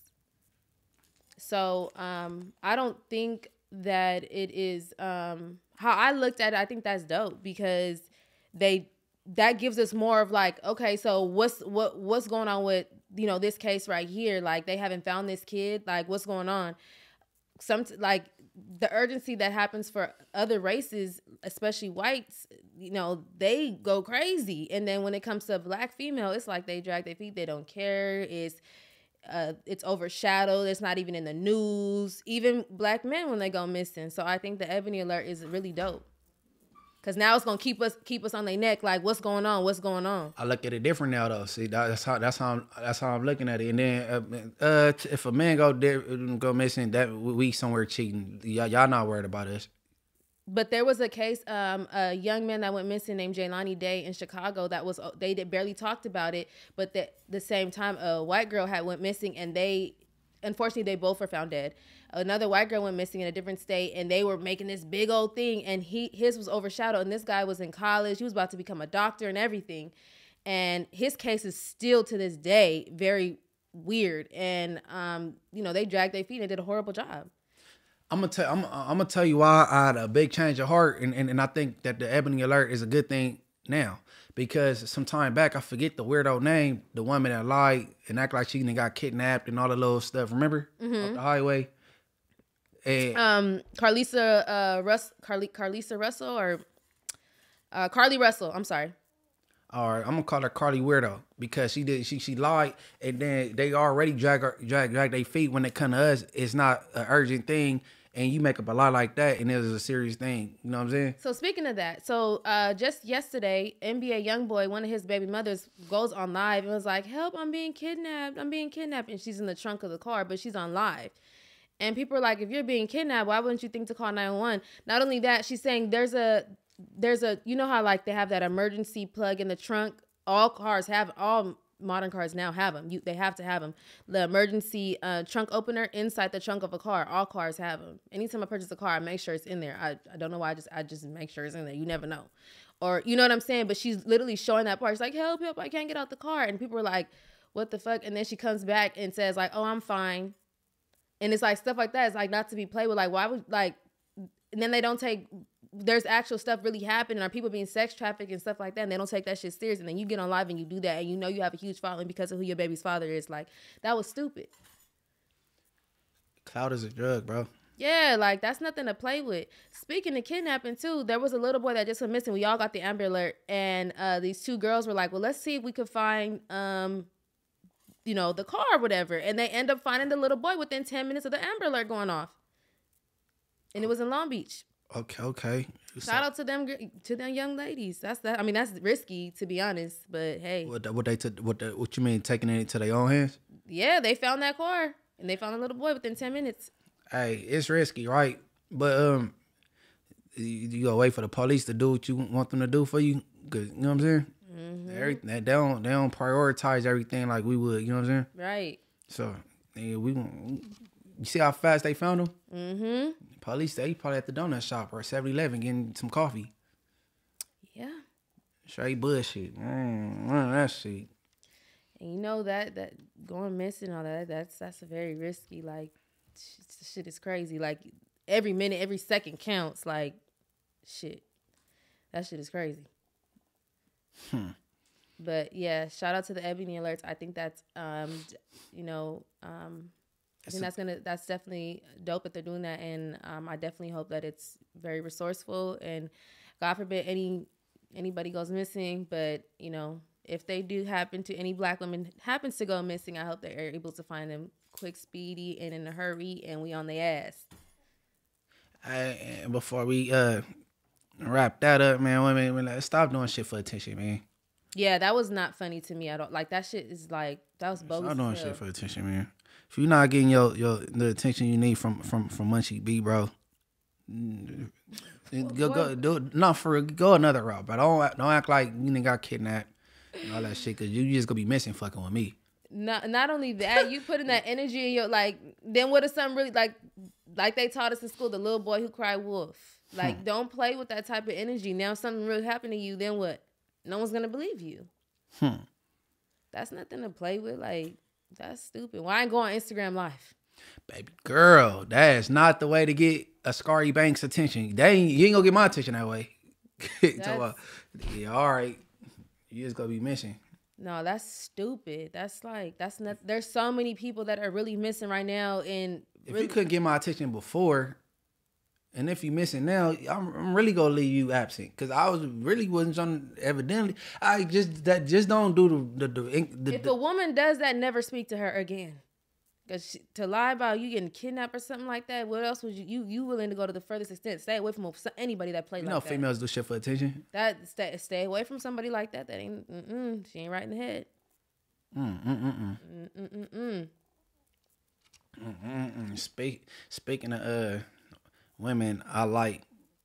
So um, I don't think that it is. Um, How I looked at it, I think that's dope because they that gives us more of like, okay, so what's what what's going on with, you know, this case right here? Like they haven't found this kid. Like what's going on? Some like the urgency that happens for other races, especially whites, you know, they go crazy. And then when it comes to a black female, it's like they drag their feet. They don't care. It's Uh, it's overshadowed. It's not even in the news. Even black men when they go missing. So I think the Ebony Alert is really dope. Cause now it's gonna keep us keep us on their neck. Like what's going on? What's going on? I look at it different now though. See, that's how that's how I'm, that's how I'm looking at it. And then uh, uh, if a man go there, go missing, that we somewhere cheating. Y'all, y'all not worried about us. But there was a case, um, a young man that went missing named Jaylani Day in Chicago. That was they did barely talked about it, but at the same time, a white girl had went missing, and they, unfortunately, they both were found dead. Another white girl went missing in a different state, and they were making this big old thing, and he his was overshadowed. And this guy was in college; he was about to become a doctor and everything, and his case is still to this day very weird. And um, you know, they dragged their feet and did a horrible job. I'm gonna tell I'm, I'm gonna tell you why I had a big change of heart, and, and, and I think that the Ebony Alert is a good thing now because some time back I forget the weirdo name, the woman that lied and act like she got kidnapped and all the little stuff. Remember mm-hmm. off the highway? And um, Carlisa uh, Russ, Carly, Carlisa Russell or uh, Carly Russell. I'm sorry. All right, I'm gonna call her Carly Weirdo because she did she she lied and then they already drag her, drag drag their feet when they come to us. It's not an urgent thing. And you make up a lie like that, and it was a serious thing. You know what I'm saying? So speaking of that, so uh, just yesterday, N B A YoungBoy, one of his baby mothers, goes on live and was like, "Help! I'm being kidnapped. I'm being kidnapped." And she's in the trunk of the car, but she's on live. And people are like, "If you're being kidnapped, why wouldn't you think to call nine one one?" Not only that, she's saying there's a there's a you know how like they have that emergency plug in the trunk. All cars have all. Modern cars now have them. You, they have to have them. The emergency uh, trunk opener inside the trunk of a car. All cars have them. Anytime I purchase a car, I make sure it's in there. I, I don't know why. I just I just make sure it's in there. You never know. or you know what I'm saying? But she's literally showing that part. She's like, help, help, I can't get out the car. And people were like, what the fuck? And then she comes back and says like, oh, I'm fine. And it's like stuff like that. It's like not to be played with. Like, why would like, and then they don't take, there's actual stuff really happening, or people being sex trafficked and stuff like that, and they don't take that shit serious. And then you get on live and you do that, and you know you have a huge following because of who your baby's father is. Like, that was stupid. Clout is a drug, bro. Yeah, like, that's nothing to play with. Speaking of kidnapping, too, there was a little boy that just went missing. We all got the Amber Alert, and uh, these two girls were like, well, let's see if we could find, um, you know, the car or whatever. And they end up finding the little boy within ten minutes of the Amber Alert going off. And it was in Long Beach. Okay, okay. Shout out to them, to them young ladies. That's that. I mean, that's risky, to be honest, but hey. What, what they took? What, the, what you mean, taking it into their own hands? Yeah, they found that car, and they found a little boy within ten minutes. Hey, it's risky, right? But um, you, you gotta wait for the police to do what you want them to do for you. Cause you know what I'm saying? Mm-hmm. Everything they don't they don't prioritize everything like we would. You know what I'm saying? Right. So yeah, we you see how fast they found him? Mm-hmm. Police they probably at the donut shop or seven eleven getting some coffee. Yeah. Straight bullshit. Mm, that shit. And you know that that going missing all that that's that's a very risky like. Shit is crazy. Like every minute, every second counts. Like shit, that shit is crazy. Hmm. But yeah, shout out to the Ebony Alerts. I think that's um, you know, um, I think that's gonna that's definitely dope that they're doing that, and um, I definitely hope that it's very resourceful. And God forbid any anybody goes missing, but you know, if they do happen to any black women happens to go missing, I hope they're able to find them quick, speedy, and in a hurry, and we on their ass. I, before we uh wrap that up, man, women, women, stop doing shit for attention, man. Yeah, that was not funny to me at all. Like that shit is like that was bogus. Stop doing shit for attention, man. If you're not getting your your the attention you need from from from Munchie B, bro, go go do not for go another route, but don't don't act like you didn't got kidnapped and all that shit, cause you just gonna be missing fucking with me. Not not only that, you putting that energy in your like. Then what if something really like like they taught us in school, the little boy who cried wolf. Like, hmm. don't play with that type of energy. Now if something really happened to you, then what? No one's gonna believe you. Hmm. That's nothing to play with. Like, that's stupid. Why ain't go on Instagram Live? Baby girl, that is not the way to get a Scary Banks attention. They ain't, you ain't gonna get my attention that way. So, yeah, all right. You just gonna be missing. No, that's stupid. That's like, that's not, there's so many people that are really missing right now. And if really, you couldn't get my attention before, and if you missing now, I'm, I'm really gonna leave you absent. Cause I was really wasn't on, evidently. I just, that just don't do the, the, the, the if a woman does that, never speak to her again. Cause she, to lie about you getting kidnapped or something like that, what else would you, you, you willing to go to the furthest extent? Stay away from anybody that plays you like know, that. females do shit for attention. That stay, stay away from somebody like that. That ain't, mm-mm, she ain't right in the head. Mm, mm, mm, mm. Mm, mm, mm. Mm, mm, mm. Speak, speaking of uh, women, I like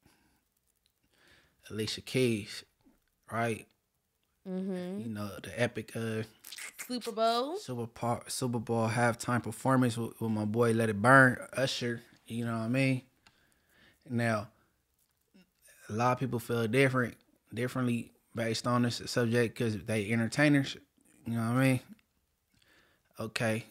Alicia Keys, right? Mm-hmm. You know, the epic uh, Super Bowl Super, Bowl, Super Bowl halftime performance with, with my boy Let It Burn, Usher. You know what I mean? Now, a lot of people feel different, differently based on this subject because they entertainers. You know what I mean? Okay.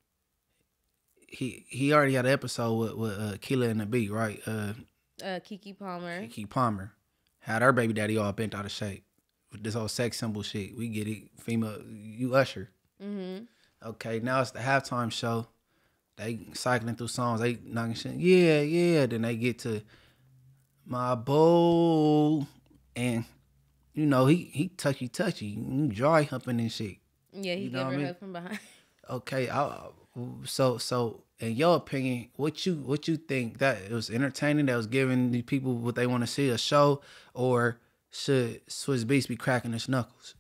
He he already had an episode with with uh, Keela and the Beat, right? Uh, uh, Keke Palmer. Keke Palmer had her baby daddy all bent out of shape. This whole sex symbol shit. We get it. Female, you Usher. Mm-hmm. Okay, now it's the halftime show. They cycling through songs. They knocking shit. Yeah, yeah. Then they get to my bowl. And, you know, he he touchy touchy. Dry humping and shit. Yeah, he you gave her a hug from behind. Okay, I, so so in your opinion, what you what you think, that it was entertaining, that was giving the people what they want to see, a show, or should Swiss Beats be cracking his knuckles?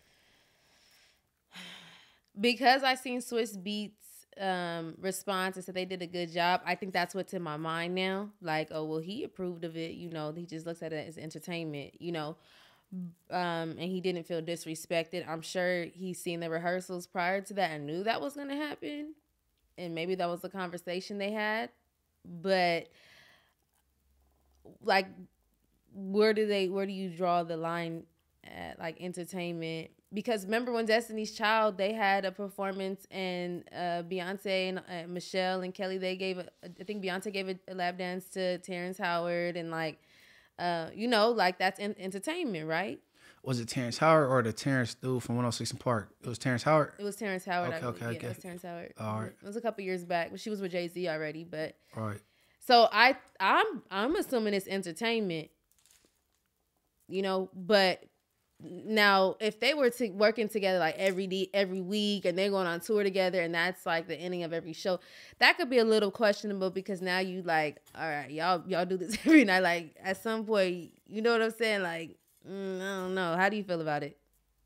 Because I seen Swiss Beats um, response and said they did a good job, I think that's what's in my mind now. Like, oh, well, he approved of it. You know, he just looks at it as entertainment, you know, um, and he didn't feel disrespected. I'm sure he's seen the rehearsals prior to that and knew that was going to happen. And maybe that was the conversation they had. But, like, where do they where do you draw the line at, like entertainment? Because remember when Destiny's Child, they had a performance, and uh, Beyonce and uh, Michelle and Kelly, they gave, a, I think Beyonce gave a, a lap dance to Terrence Howard, and like, uh, you know, like that's in, entertainment, right? Was it Terrence Howard or the Terrence dude from one oh six and Park? It was Terrence Howard? It was Terrence Howard. Okay, I okay, yeah, okay. It was Terrence Howard. All right. It was a couple years back, but she was with Jay-Z already, but. All right. So I, I'm, I'm assuming it's entertainment, you know, but now if they were to working together like every day, every week, and they're going on tour together, and that's like the ending of every show, that could be a little questionable, because now you like, all right, y'all, y'all do this every night. Like at some point, you know what I'm saying? Like, mm, I don't know. How do you feel about it?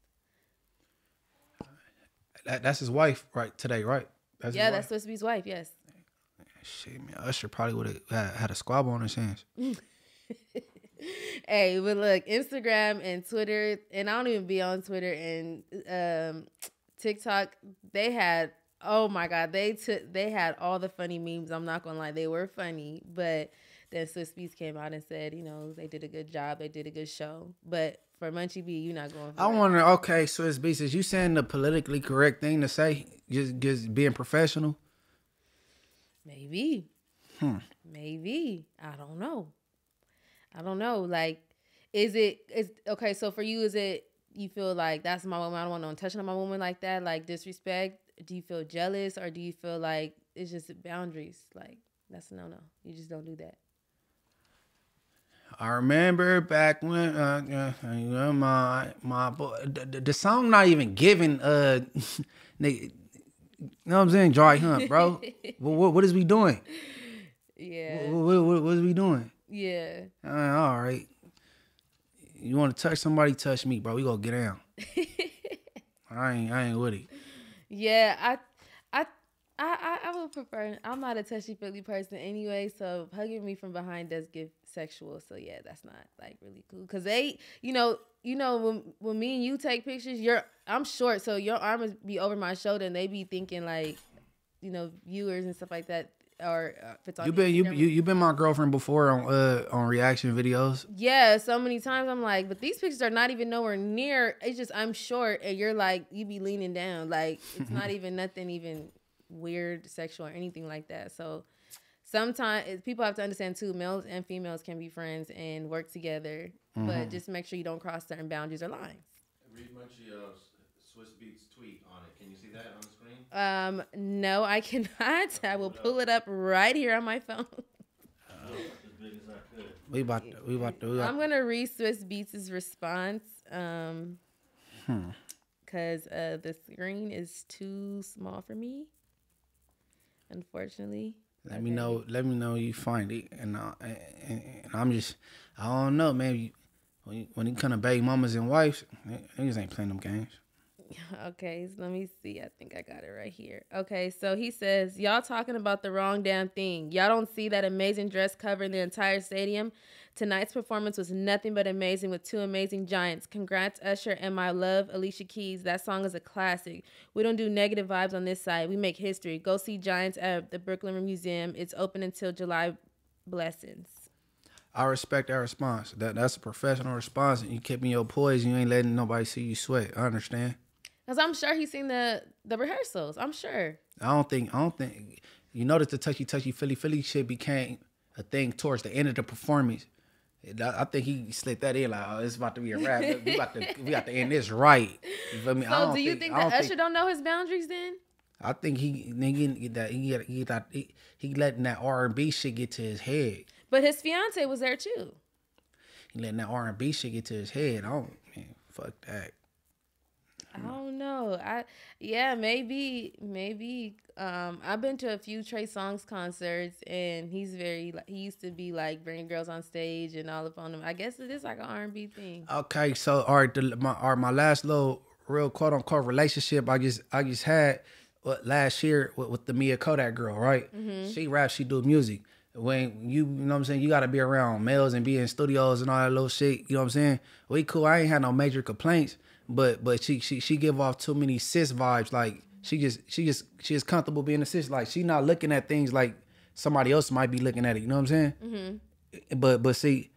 That, that's his wife, right? Today, right? That's yeah, that's supposed to be his wife. Yes. Shit, man. Usher probably would have had, had a squabble on his hands. Hey, but look, Instagram and Twitter, and I don't even be on Twitter and um, TikTok. They had, oh my God, they took, they had all the funny memes. I'm not gonna lie, they were funny. But then Swiss Beats came out and said, you know, they did a good job, they did a good show. But for Munchie B, you're not going. For I that. wonder. Okay, Swiss Beats, is you saying the politically correct thing to say? Just, just being professional? Maybe. Hmm. Maybe. I don't know. I don't know. Like, is it, is okay, so for you, is it, you feel like that's my woman, I don't want no one touching on my woman like that, like disrespect? Do you feel jealous, or do you feel like it's just boundaries? Like, that's a no-no. You just don't do that. I remember back when uh, uh, my my boy, the, the song not even giving uh, nigga, you know what I'm saying? Dry Hunt, bro. what, what what is we doing? Yeah. What, what, what, what is we doing? Yeah. Uh, all right. You want to touch somebody? Touch me, bro. We gonna get down. I ain't I ain't with it. Yeah, I, I, I, I would prefer. I'm not a touchy feely person anyway, so hugging me from behind does get sexual. So yeah, that's not like really cool. Cause they, you know, you know when when me and you take pictures, you're I'm short, so your arm would be over my shoulder, and they be thinking like, you know, viewers and stuff like that. Or uh, if it's on you been you, you you been my girlfriend before on uh on reaction videos. Yeah, so many times I'm like, but these pictures are not even nowhere near. It's just I'm short, and you're like, you be leaning down, like it's not even nothing even weird, sexual or anything like that. So sometimes people have to understand too, males and females can be friends and work together, mm-hmm. but just make sure you don't cross certain boundaries or lines. Read Munchie uh, Swiss Beats tweet on it. Can you see that on the screen? Um, no, I cannot. I will pull it up right here on my phone. Uh, as big as I could. We about to, we about to, we about I'm gonna read Swiss Beats' response. Um, hmm. cause uh the screen is too small for me. Unfortunately. Let okay. me know. Let me know you find it, and, uh, and, and I'm just, I don't know, man. You, when you, when you come to baby mamas and wives, niggas ain't playing them games. Okay, so let me see. I think I got it right here. Okay, so he says, y'all talking about the wrong damn thing. Y'all don't see that amazing dress covering the entire stadium? Tonight's performance was nothing but amazing with two amazing giants. Congrats, Usher, and my love, Alicia Keys. That song is a classic. We don't do negative vibes on this side. We make history. Go see Giants at the Brooklyn Museum. It's open until July. Blessings. I respect that response. That That's a professional response. You keeping your poise. You ain't letting nobody see you sweat. I understand. Because I'm sure he's seen the, the rehearsals. I'm sure. I don't think, I don't think, you notice the touchy, touchy, Philly, Philly shit became a thing towards the end of the performance. I think he slipped that in like, oh, it's about to be a wrap. We about to, we got to end this right. You feel me? So I don't do you think, think that Usher think, don't know his boundaries then? I think he, he, that, he, he, he, he letting that R and B shit get to his head. But his fiance was there too. He letting that R and B shit get to his head. I don't, man, fuck that. I don't know. I yeah, maybe maybe. Um, I've been to a few Trey Songz concerts, and he's very like he used to be like bringing girls on stage and all up on them. I guess it is like an R and B thing. Okay, so all right, the, my all right, my last little real quote unquote relationship I just I just had what, last year with, with the Mia Kodak girl, right? Mm-hmm. She raps, she do music. When you, you know what I'm saying, you got to be around males and be in studios and all that little shit. You know what I'm saying? We cool. I ain't had no major complaints. But but she she she give off too many sis vibes. Like she just she just she is comfortable being a sis. Like she not looking at things like somebody else might be looking at it. You know what I'm saying? Mm-hmm. But but see,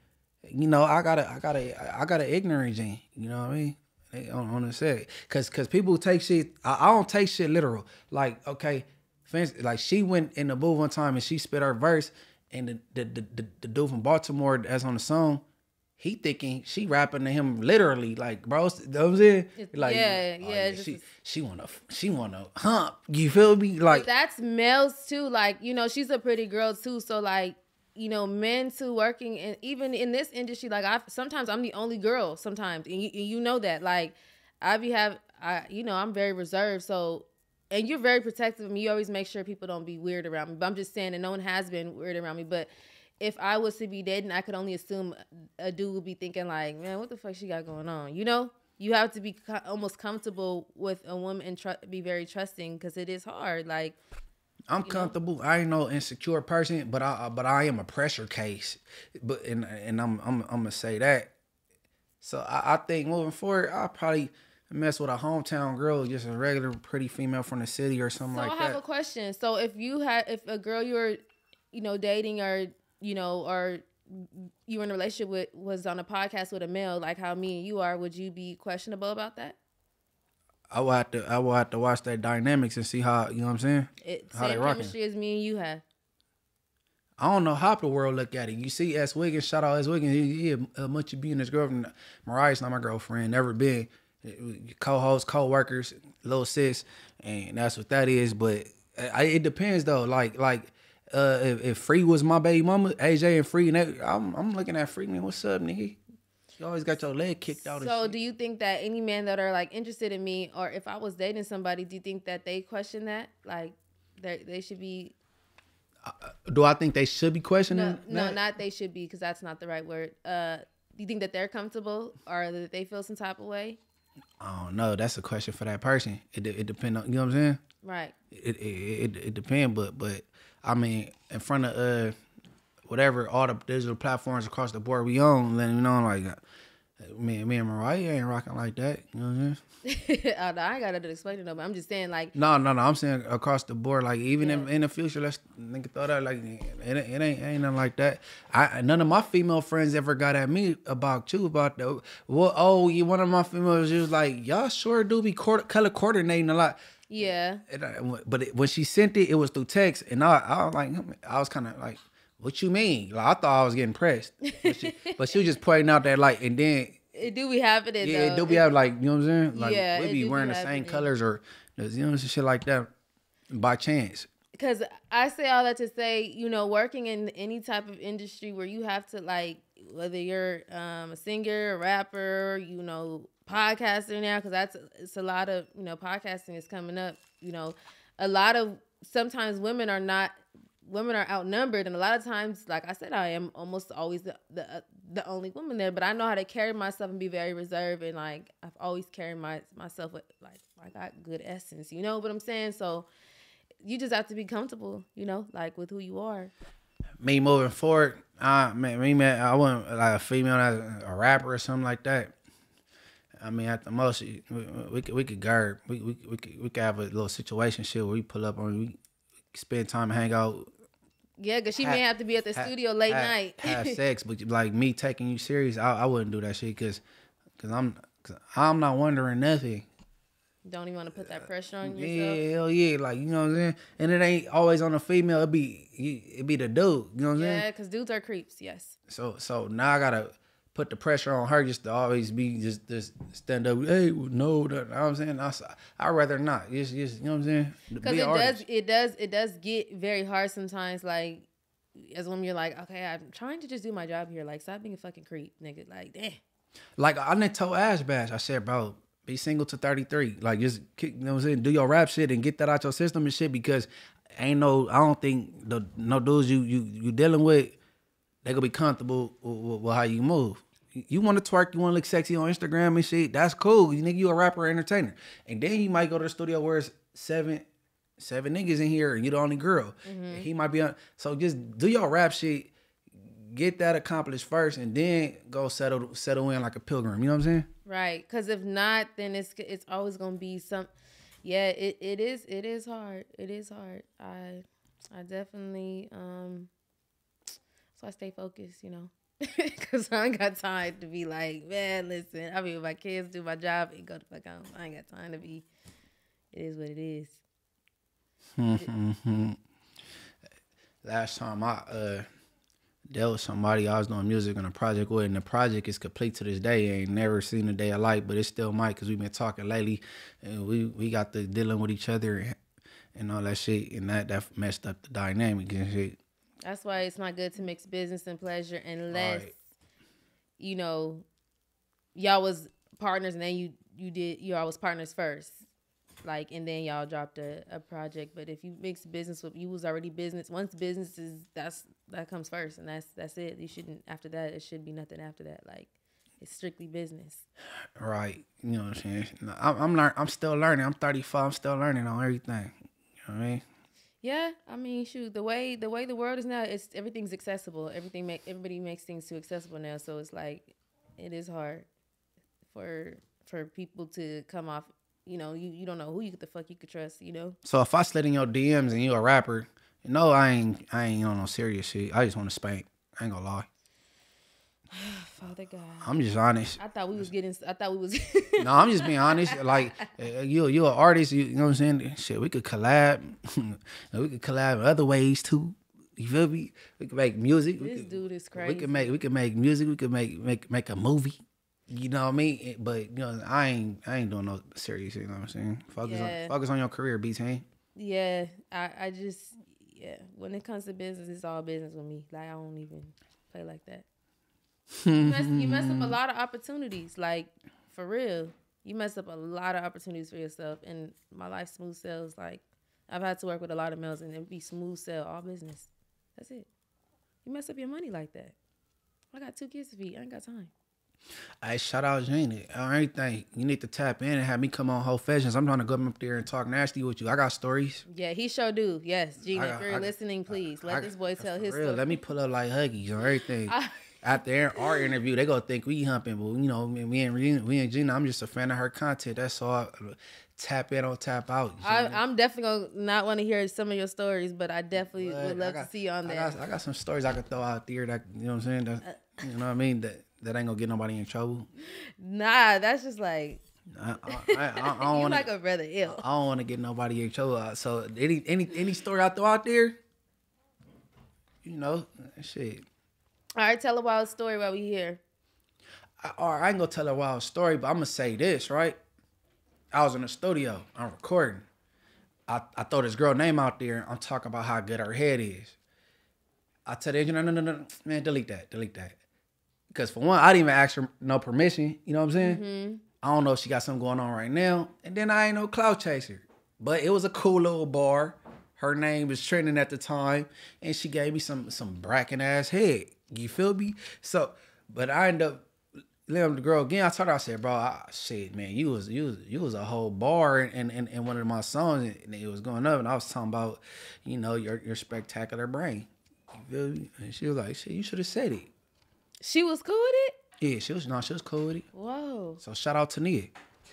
you know, I got a, I got a, I got an ignorant gene. You know what I mean? On, on the set, cause, cause people take shit. I, I don't take shit literal. Like, okay, fans, like she went in the booth one time and she spit her verse, and the the the, the, the dude from Baltimore that's on the song, he thinking she rapping to him literally. Like, bro, you know what I'm saying? Like, yeah, oh, yeah. yeah she she wanna she wanna hump. You feel me? Like, but that's males too. Like, you know, she's a pretty girl too. So like, you know, men too working, and even in this industry, like I sometimes I'm the only girl sometimes, and you, and you know that. Like, I be have, I you know, I'm very reserved. So, and you're very protective of me. You always make sure people don't be weird around me. But I'm just saying, and no one has been weird around me. But if I was to be dating, I could only assume a dude would be thinking like, man, what the fuck she got going on? You know, you have to be co- almost comfortable with a woman and tr- be very trusting, because it is hard. Like, I'm comfortable. Know? I ain't no insecure person, but I but I am a pressure case. But and and I'm I'm I'm gonna say that. So I, I think moving forward, I'll probably mess with a hometown girl, just a regular pretty female from the city or something so like that. that. So I have a question. So if you had, if a girl you were, you know, dating or you know, or you were in a relationship with was on a podcast with a male, like how me and you are, would you be questionable about that? I will have to I will have to watch that dynamics and see how, you know what I'm saying? It, how same chemistry as me and you have. I don't know how the world look at it. You see S. Wiggins, shout out S. Wiggins, he, he uh, Munchie B and his girlfriend. Mariah's not my girlfriend, never been. Co-hosts, co-workers, little sis, and that's what that is. But I, it depends though. Like, like uh, if, if Free was my baby mama, A J and Free, and that, I'm, I'm looking at Free, man, what's up, nigga? You always got your leg kicked out. So and do shit. you think that any men that are like interested in me, or if I was dating somebody, do you think that they question that? Like, they they should be... Uh, do I think they should be questioning No, that? no, not they should be, because that's not the right word. Uh, do you think that they're comfortable, or that they feel some type of way? I don't know. That's a question for that person. It it depends on, you know what I'm saying? Right. It it it, it depends, but but I mean, in front of uh whatever all the digital platforms across the board we own, letting you know, like me, me and Mariah ain't rocking like that. You know what I'm saying? oh, no, I ain't got to explain it, no, but I'm just saying, like... No, no, no. I'm saying across the board, like even yeah. in, in the future, let's nigga throw that like it, it ain't it ain't nothing like that. I none of my female friends ever got at me about you about the well. Oh, you one of my females, she was like, y'all sure do be quarter, color coordinating a lot. Yeah. And I, but it, when she sent it, it was through text, and I, I was like, I was kind of like, what you mean? Like I thought I was getting pressed, but she, but she was just pointing out that like, and then. It do be happening, yeah, though. it do be have like, you know what I'm saying? Like, yeah, we be wearing be the happening. same colors or, you know, shit like that by chance. Because I say all that to say, you know, working in any type of industry where you have to, like, whether you're um, a singer, a rapper, you know, podcaster now, because that's, it's a lot of, you know, podcasting is coming up, you know, a lot of, sometimes women are not, women are outnumbered, and a lot of times, like I said, I am almost always the the, uh, the only woman there, but I know how to carry myself and be very reserved, and like I've always carried my myself with like I got good essence, you know what I'm saying? So you just have to be comfortable, you know, like with who you are. Me moving forward, I man, me man, I want like a female, as a rapper or something like that. I mean, at the most, we, we could we could guard, we we we could, we could have a little situation shit where we pull up on, we spend time, hang out. Yeah, because she have, may have to be at the have, studio late have, night. have sex, but like me taking you serious, I, I wouldn't do that shit because cause I'm cause I'm not wondering nothing. Don't even want to put that pressure on yourself. Yeah, hell yeah, like you know what I'm saying. And it ain't always on the female. It be it be the dude. You know what I'm saying? Yeah, because dudes are creeps. Yes. So so now I gotta put the pressure on her just to always be just just stand up. Hey, no, that, you know what I'm saying. I I rather not. Just just you know what I'm saying. Because it does it does it does get very hard sometimes. Like as a woman, you're like, okay, I'm trying to just do my job here. Like stop being a fucking creep, nigga. Like damn. Like I didn't tell Ash Bash. I said, bro, be single to thirty-three. Like just kick, you know what I'm saying. Do your rap shit and get that out your system and shit because ain't no. I don't think the no dudes you you you dealing with they gonna be comfortable with, with, with how you move. You want to twerk, you want to look sexy on Instagram and shit. That's cool. You nigga, you a rapper or entertainer. And then you might go to the studio where it's seven, seven niggas in here and you the only girl. Mm-hmm. And he might be on. So just do your rap shit, get that accomplished first, and then go settle settle in like a pilgrim. You know what I'm saying? Right. Because if not, then it's it's always gonna be some. Yeah, it, it is it is hard. It is hard. I I definitely um. So I stay focused. You know. Cause I ain't got time to be like, man, listen, I mean, with my kids do my job and go the fuck home. I ain't got time to be. It is what it is. Last time I uh dealt with somebody I was doing music on a project with, and the project is complete to this day. I ain't never seen a day of light, but it still might, because we've been talking lately, and we we got to dealing with each other and, and all that shit, and that that messed up the dynamic and shit. That's why it's not good to mix business and pleasure unless, right. you know, y'all was partners and then you you did y'all was partners first. Like, and then y'all dropped a, a project. But if you mix business with, you was already business. Once business is, that's, that comes first, and that's, that's it. You shouldn't, after that, it should be nothing after that. Like, it's strictly business. Right. You know what I'm saying? I'm, I'm learn, I'm still learning. I'm thirty-five. I'm still learning on everything. You know what I mean? Yeah. I mean, shoot, the way, the way the world is now, it's, everything's accessible. Everything make, everybody makes things too accessible now. So it's like, it is hard for, for people to come off. You know, you, you don't know who you the fuck you could trust, you know? So if I slid in your D Ms and you a rapper, you know I ain't I ain't on no serious shit. I just want to spank. I ain't gonna lie. Father God. I'm just honest. I thought we was getting, I thought we was. No, I'm just being honest. Like, uh, you you an artist, you, you know what I'm saying? Shit, we could collab. We could collab in other ways too. You feel me? We could make music. This we could, dude is crazy. We could make we could make music. We could make make make a movie. You know what I mean? But you know, I ain't I ain't doing no serious shit, you know what I'm saying? Focus yeah. on focus on your career, B-Team. Yeah. I, I just yeah. When it comes to business, it's all business with me. Like, I don't even play like that. you, mess, you mess up a lot of opportunities. Like, for real. You mess up a lot of opportunities for yourself. And my life smooth sales, like, I've had to work with a lot of males and it be smooth sell, all business. That's it. You mess up your money like that. I got two kids to feed. I ain't got time. Hey, shout out Gina on everything. You need to tap in and have me come on Whole Fashions. I'm trying to go up there and talk nasty with you. I got stories. Yeah, he sure do. Yes, Gina, got, if you're I, listening, please let I, this boy tell his real. story. Let me pull up like Huggies on everything. I, After our interview, they gonna think we humping, but you know, me and we and Gina, I'm just a fan of her content. That's all. Tap in or tap out. I, I'm definitely gonna not want to hear some of your stories, but I definitely but would love got, to see you on there. I got, I got some stories I could throw out there that, you know what I'm saying? That, uh, you know what I mean? That that ain't gonna get nobody in trouble. Nah, that's just like. I, I, I, I don't you wanna, like a brother ill. I don't want to get nobody in trouble. So any any any story I throw out there, you know, shit. All right, tell a wild story while we here. I, all right, I ain't gonna tell a wild story, but I'm gonna say this, right? I was in the studio. I'm recording. I, I throw this girl name out there. I'm talking about how good her head is. I tell the agent, no, no, no, no, man, delete that, delete that. Because for one, I didn't even ask her no permission. You know what I'm saying? Mm-hmm. I don't know if she got something going on right now. And then I ain't no clout chaser. But it was a cool little bar. Her name was trending at the time. And she gave me some some bracken ass head. You feel me? So, but I ended up letting the girl again. I told her, I said, bro, I, shit, man, you was you was you was a whole bar in, in, in one of my songs, and it was going up, and I was talking about, you know, your your spectacular brain. You feel me? And she was like, shit, you should have said it. She was cool with it? Yeah, she was no, she was cool with it. Whoa. So shout out to Nia.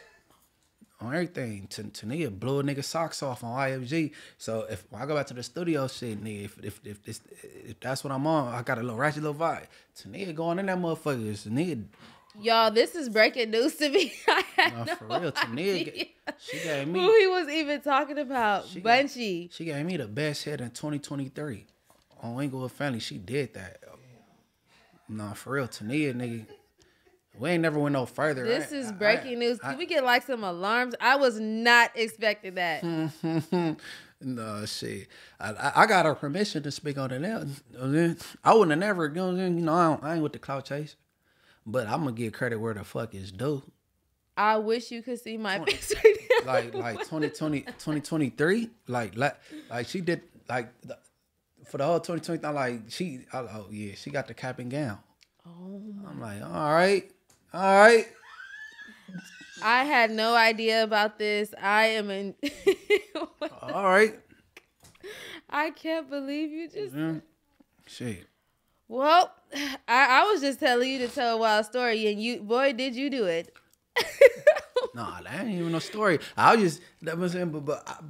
On everything. T- Tania blew a nigga socks off on I F G. So if when I go back to the studio, shit, nigga, if if if, this, if that's what I'm on, I got a little ratchet little vibe. Tania going in that motherfucker. Tania. Y'all, this is breaking news to me. I had no, no for real. Tania, she gave me who he was even talking about. She Munchie. Gave, she gave me the best head in twenty twenty-three. On Inglewood Family, she did that. Nah, for real, Tania, nigga. We ain't never went no further. This I, is I, breaking I, news. I, Can we get like some alarms? I was not expecting that. No, shit. I, I got her permission to speak on it now. I wouldn't have never, you know, you know I, don't, I ain't with the clout chase. But I'm going to give credit where the fuck is due. I wish you could see my face right now. Like, like twenty twenty, twenty twenty-three, like, like, like she did, like, the, for the whole twenty twenty, like, she, oh, yeah, she got the cap and gown. Oh, my. I'm like, all right. All right. I had no idea about this. I am in. All right. I can't believe you just. Mm-hmm. Shit. Well, I, I was just telling you to tell a wild story, and you, boy, did you do it. Nah, that ain't even no story. I was just, that was saying, but, but, but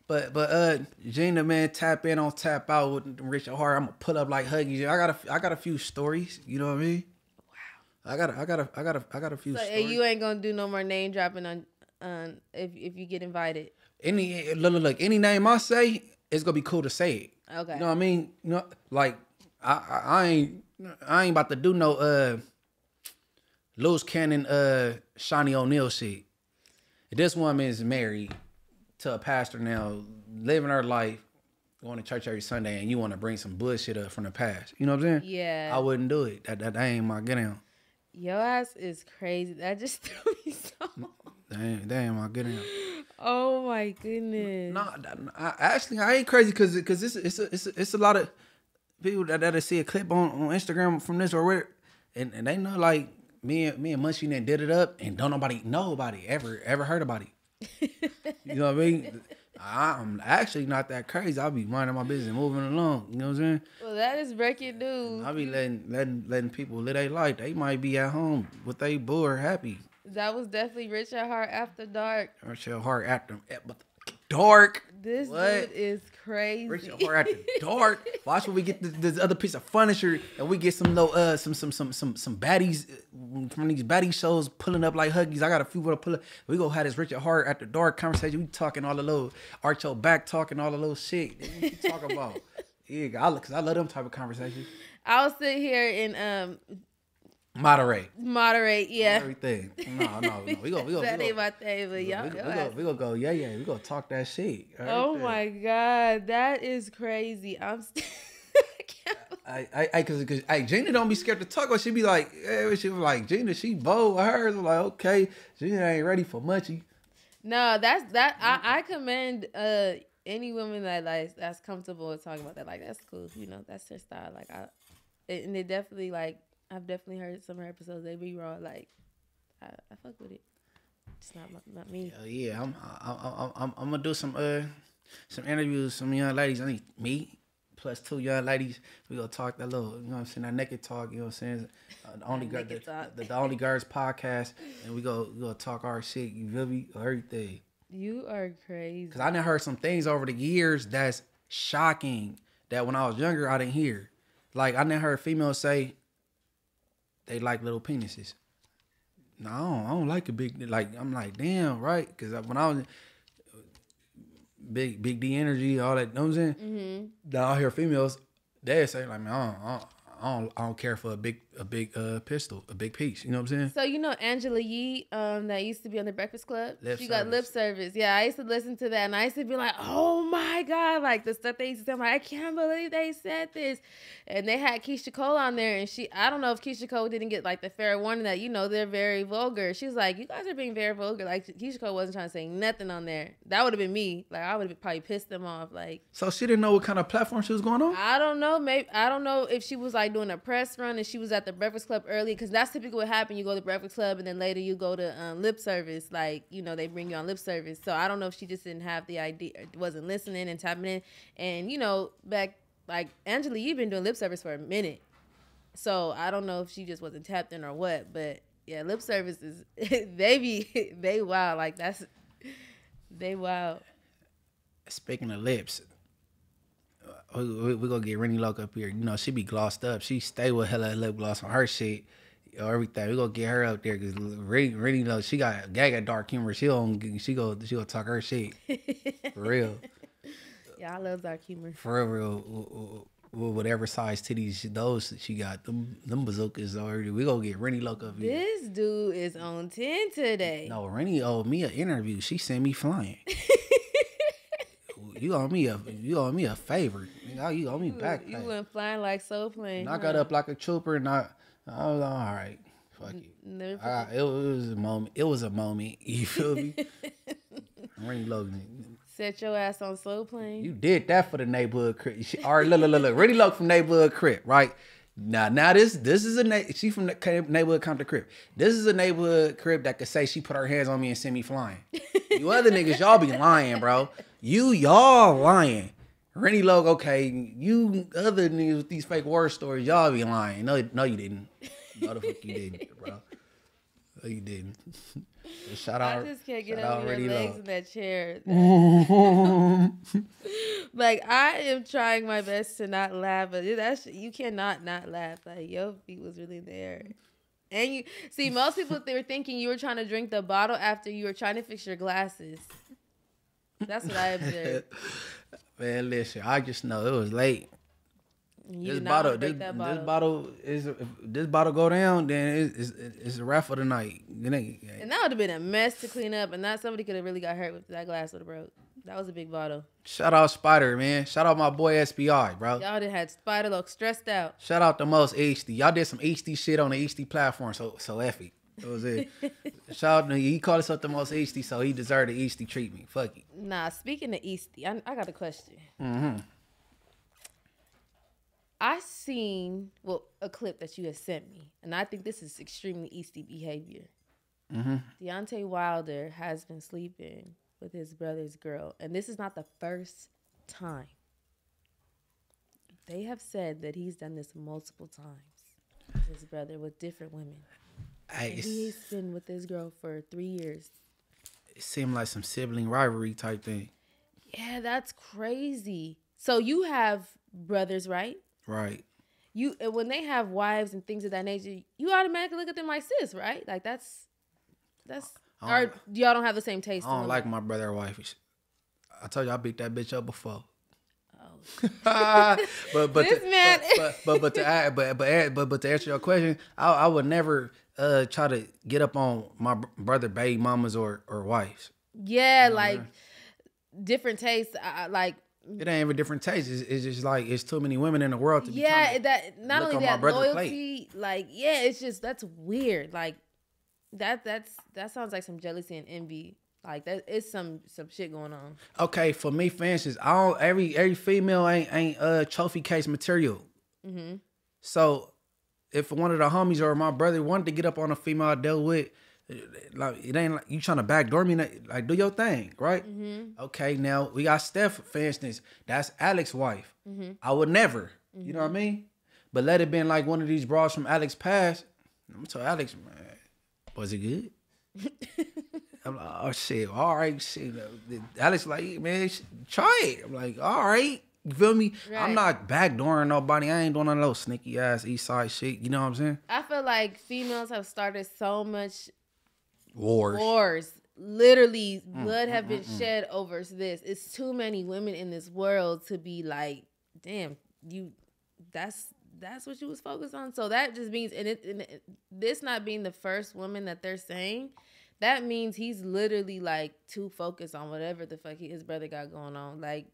But but uh, Gina, man, tap in on tap out with Richard Hart. I'm gonna pull up like Huggies. I got a I got a few stories. You know what I mean? Wow. I got a, I got a, I got a, I got a few. So stories. you ain't gonna do no more name dropping on on if if you get invited. Any look, look, look any name I say, it's gonna be cool to say it. Okay. You know what I mean? You know, like I I, I ain't I ain't about to do no uh loose cannon uh Shawnee O'Neal shit. This woman is married to a pastor now, living her life, going to church every Sunday, and you want to bring some bullshit up from the past. You know what I'm saying? Yeah. I wouldn't do it. That that, that ain't my get down. Your ass is crazy. That just threw me so. That ain't, that ain't my get down. Oh my goodness. No, I, actually, I ain't crazy because because it's it's a, it's a, it's a lot of people that that see a clip on, on Instagram from this or where, and, and they know like me and me and Munchie and did it up, and don't nobody know about it ever ever heard about it. You know what I mean? I'm actually not that crazy. I'll be minding my business, moving along. You know what I'm saying? Well, that is breaking news. I'll be letting letting letting people live their life. They might be at home with they boo or happy. That was definitely Richard Hart after dark. Richard Hart after dark. This what? dude is crazy. Richard Hart after dark. Watch when we get this, this other piece of furniture and we get some little uh some some some some some baddies from these baddie shows pulling up like Huggies. I got a few to pull up. We gonna have this Richard Hart after dark conversation. We talking all the little arch your back, talking all the little shit. What you talking about? Yeah, I cause I love them type of conversations. I'll sit here and um. Moderate. Moderate, yeah. Everything. No, no, no. We go, we go. That we ain't go, my thing, but y'all. We go, we go, we go, go, yeah, yeah. We go talk that shit. Oh my God, that is crazy. I'm. St- I, I, I, cause, cause, hey, Gina don't be scared to talk. Or she be like, hey, she was like, Gina, she bold with hers. I'm like, okay, Gina ain't ready for Munchie. No, that's that. I, I commend uh any woman that like that's comfortable with talking about that. Like that's cool. You know, that's their style. Like I, it, and it definitely like. I've definitely heard some of her episodes. They be raw, like I, I fuck with it. It's not not me. Hell yeah, I'm I'm I'm I'm, I'm gonna do some uh some interviews with some young ladies. I need me plus two young ladies. We gonna talk that little, you know what I'm saying, that naked talk. You know what I'm saying? Uh, the only girl, the, the, the only girls podcast, and we go we gonna talk our shit. You feel me? Everything. You are crazy. Cause I done heard some things over the years that's shocking that when I was younger I didn't hear. Like I done heard females say. They like little penises. No, I don't, I don't like a big, like, I'm like, damn, right? Because when I was big, big D energy, all that, you know what I'm saying? Mm-hmm. Now I hear females, they say, like, man, I don't, I don't, I don't, I don't care for a big, a big uh, pistol, a big piece. You know what I'm saying? So, you know, Angela Yee, um, that used to be on the Breakfast Club. Lip she service. got lip service. Yeah, I used to listen to that, and I used to be like, oh my God, like the stuff they used to say. I'm like, I can't believe they said this. And they had Keisha Cole on there, and she, I don't know if Keisha Cole didn't get like the fair warning that, you know, they're very vulgar. She was like, you guys are being very vulgar. Like, Keisha Cole wasn't trying to say nothing on there. That would have been me. Like, I would have probably pissed them off. Like, so she didn't know what kind of platform she was going on? I don't know. Maybe, I don't know if she was like doing a press run and she was at the Breakfast Club early, because that's typically what happened. You go to the Breakfast Club and then later you go to um, lip service. Like, you know, they bring you on lip service. So I don't know if she just didn't have the idea, wasn't listening and tapping in. And, you know, back, like, Angela, you've been doing lip service for a minute. So I don't know if she just wasn't tapped in or what. But, yeah, lip service is, they be, they wild. Like, that's, they wild. Speaking of lips, we, we, we gonna get Rennie Loke up here. You know, she be glossed up. She stay with hella lip gloss on her shit or everything. We gonna get her up there because Rennie, Rennie Loke, she got gag at dark humor. She don't, she go, she gonna talk her shit for real. Yeah, I love dark humor. For real, whatever size titties those she got, them them bazookas already. We gonna get Rennie Loke up here. This dude is on ten today. No, Rennie owed me an interview. She sent me flying. You owe me a you owe me a favor. You owe me you, back. You went flying like Soul Plane. And I got up like a trooper, and I, I was like, all right, fuck you. I, it, it was a moment. It was a moment. You feel me? Rennie Logan. Set your ass on Soul Plane. You did that for the neighborhood crip. She, all right, look, look, look, look. Rennie Logan from neighborhood crip, right? Now, now this this is a na- she from the neighborhood Compton crib. This is a neighborhood crib that could say she put her hands on me and send me flying. You other niggas, y'all be lying, bro. You y'all lying. Rennie Logue, okay. You other niggas with these fake war stories, y'all be lying. No, no, you didn't. No, the fuck you didn't, bro. No, you didn't. Shout out. I just can't get shout over out your legs Love. in that chair. Like, I am trying my best to not laugh, but that's you cannot not laugh. Like, your feet was really there. And you see, most people they were thinking you were trying to drink the bottle after you were trying to fix your glasses. That's what I observed. Man, listen, I just know it was late. You This did not bottle, want to this, break that this bottle. bottle is if this bottle go down, then it's it's, it's a wrap for the night. It ain't, And that would have been a mess to clean up, and that somebody could have really got hurt with that glass would have broke. That was a big bottle. Shout out Spider, man. Shout out my boy S B I, bro. Y'all done had Spider look stressed out. Shout out the most H D. Y'all did some H D shit on the H D platform, so so F it. That was it. Shout out to he called himself the most H D, so he deserved the H D treatment. Fuck it. Nah, speaking of Easty, I, I got a question. Mm-hmm. I seen well a clip that you had sent me, and I think this is extremely Easty behavior. Mm-hmm. Deontay Wilder has been sleeping with his brother's girl, and this is not the first time. They have said that he's done this multiple times with his brother with different women. Hey, And he's been with this girl for three years. it seemed like some sibling rivalry type thing. Yeah, that's crazy. So you have brothers, right? Right. You and when they have wives and things of that nature, you automatically look at them like sis, right? Like that's that's I or don't- y'all don't have the same taste. I in don't women? like my brother or wife. I told you I beat that bitch up before. Oh. but but This to, man- but, but but to add- but but but but to answer your question, I I would never uh try to get up on my br- brother, baby mamas or or wives. Yeah, No, like man. different tastes. I, I- like It ain't even different tastes. It's, it's just like it's too many women in the world to be yeah, trying to that not look only on my that brother's loyalty. Like yeah, it's just that's weird. Like that that's that sounds like some jealousy and envy. Like that is some some shit going on. Okay, for me, for instance, I don't every every female ain't ain't uh trophy case material. Mm-hmm. So if one of the homies or my brother wanted to get up on a female I dealt with, like it ain't like you trying to backdoor me, like do your thing, right? Mm-hmm. Okay, now we got Steph, for instance. That's Alex's wife. Mm-hmm. I would never, you know what I mean? But let it been like one of these bras from Alex past. I'm gonna tell Alex, man, was it good? I'm like, oh shit, all right, shit. Alex like, man, sh- try it. I'm like, all right, you feel me? Right. I'm not backdooring nobody. I ain't doing none of those sneaky ass East Side shit. You know what I'm saying? I feel like females have started so much Wars. wars. Literally, blood mm, have been mm, mm. shed over this. It's too many women in this world to be like, damn, you. That's that's what you was focused on. So that just means, and it, and it this not being the first woman that they're saying, that means he's literally like too focused on whatever the fuck he, his brother got going on. Like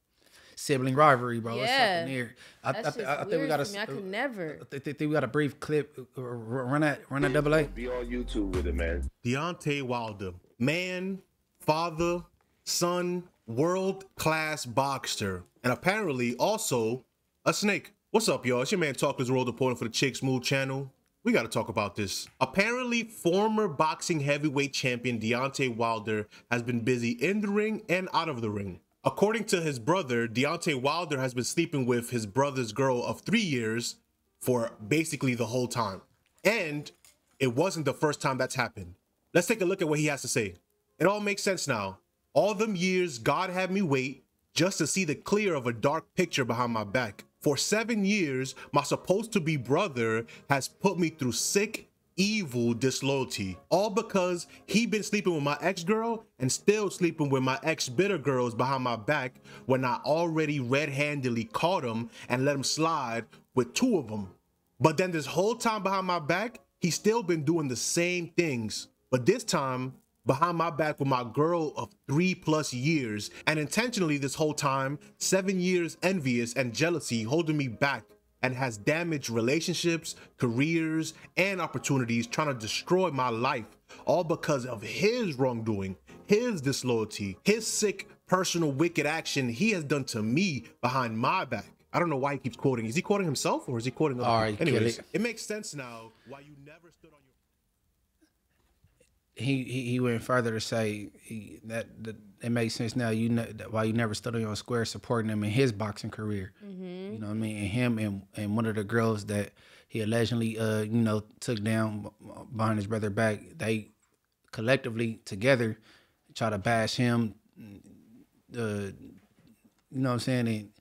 Sibling rivalry, bro. It's Yeah. something there. I, that's I, just I, I think weird we got to me. I could never. I think we got a brief clip. Uh, Run that, run that double A. Be on YouTube with it, man. Deontay Wilder, man, father, son, world-class boxer, and apparently also a snake. What's up, y'all? It's your man Talkers World reporting for the Chick Smooth channel. We got to talk about this. Apparently, former boxing heavyweight champion Deontay Wilder has been busy in the ring and out of the ring. According to his brother, Deontay Wilder has been sleeping with his brother's girl of three years for basically the whole time. And it wasn't the first time that's happened. Let's take a look at what he has to say. It all makes sense now. All them years, God had me wait just to see the clear of a dark picture behind my back. For seven years, my supposed-to-be brother has put me through sick, evil disloyalty. All because he been sleeping with my ex-girl and still sleeping with my ex-bitter girls behind my back when I already red-handedly caught him and let him slide with two of them. But then this whole time behind my back, he's still been doing the same things. But this time, behind my back with my girl of three plus years, and intentionally this whole time, seven years envious and jealousy holding me back, and has damaged relationships, careers, and opportunities, trying to destroy my life, all because of his wrongdoing, his disloyalty, his sick, personal, wicked action he has done to me behind my back. I don't know why he keeps quoting. Is he quoting himself or is he quoting other All right, people? kill Anyways, it. it makes sense now why you never stood on your... He, he he went further to say he, that, that it makes sense now. You know that why you never stood on your square supporting him in his boxing career. Mm-hmm. You know what I mean? And him and and one of the girls that he allegedly, uh, you know, took down behind his brother back. They collectively together try to bash him, uh, you know what I'm saying, and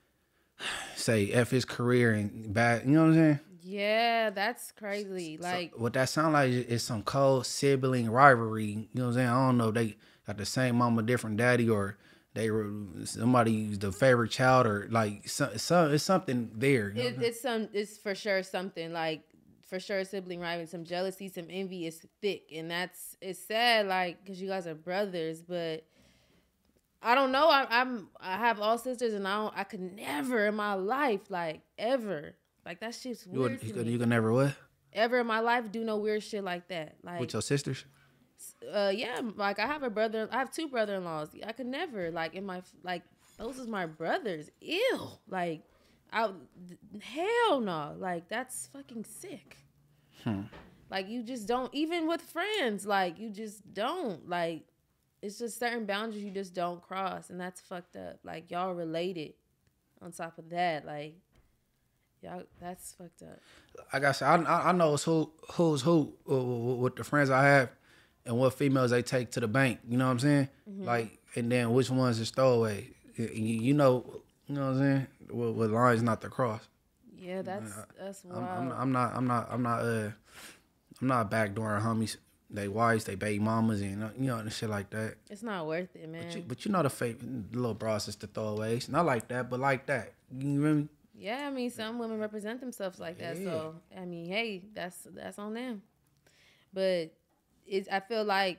say F his career and bad, you know what I'm saying? Yeah, that's crazy. Like, so what that sound like is some cold sibling rivalry. You know what I'm saying? I don't know if they got the same mama, different daddy, or they were somebody's the favorite child, or like some, some it's something there. You know it, it's some, it's for sure something like for sure sibling rivalry, some jealousy, some envy is thick, and that's it's sad. Like, cause you guys are brothers, but I don't know. I, I'm I have all sisters, and I don't, I could never in my life, like ever. Like, that shit's weird you would, to you me. could, you could never what? Ever in my life do no weird shit like that. Like, With your sisters? Uh, yeah, like I have a brother. I have two brother-in-laws. I could never, like, in my, like, those is my brothers. Ew. Like, I, hell no. Like, that's fucking sick. Hmm. Like, you just don't, even with friends, like, you just don't. Like, it's just certain boundaries you just don't cross, and that's fucked up. Like, y'all related on top of that. Like, y'all, that's fucked up. Like I said, I, I know it's who, who's who with the friends I have and what females they take to the bank. You know what I'm saying? Mm-hmm. Like, and then which ones is throwaway. You, you know, you know what I'm saying? What, what lines not to cross. Yeah, that's that's wild. I'm, I'm not, I'm not, I'm not, uh, I'm not backdooring homies. They wives, they baby mamas, and you know, and shit like that. It's not worth it, man. But you, but you know the fake the little bras is the throwaways. Not like that, but like that. You remember? Yeah, I mean, some women represent themselves like that. Yeah. So, I mean, hey, that's that's on them. But it's, I feel like,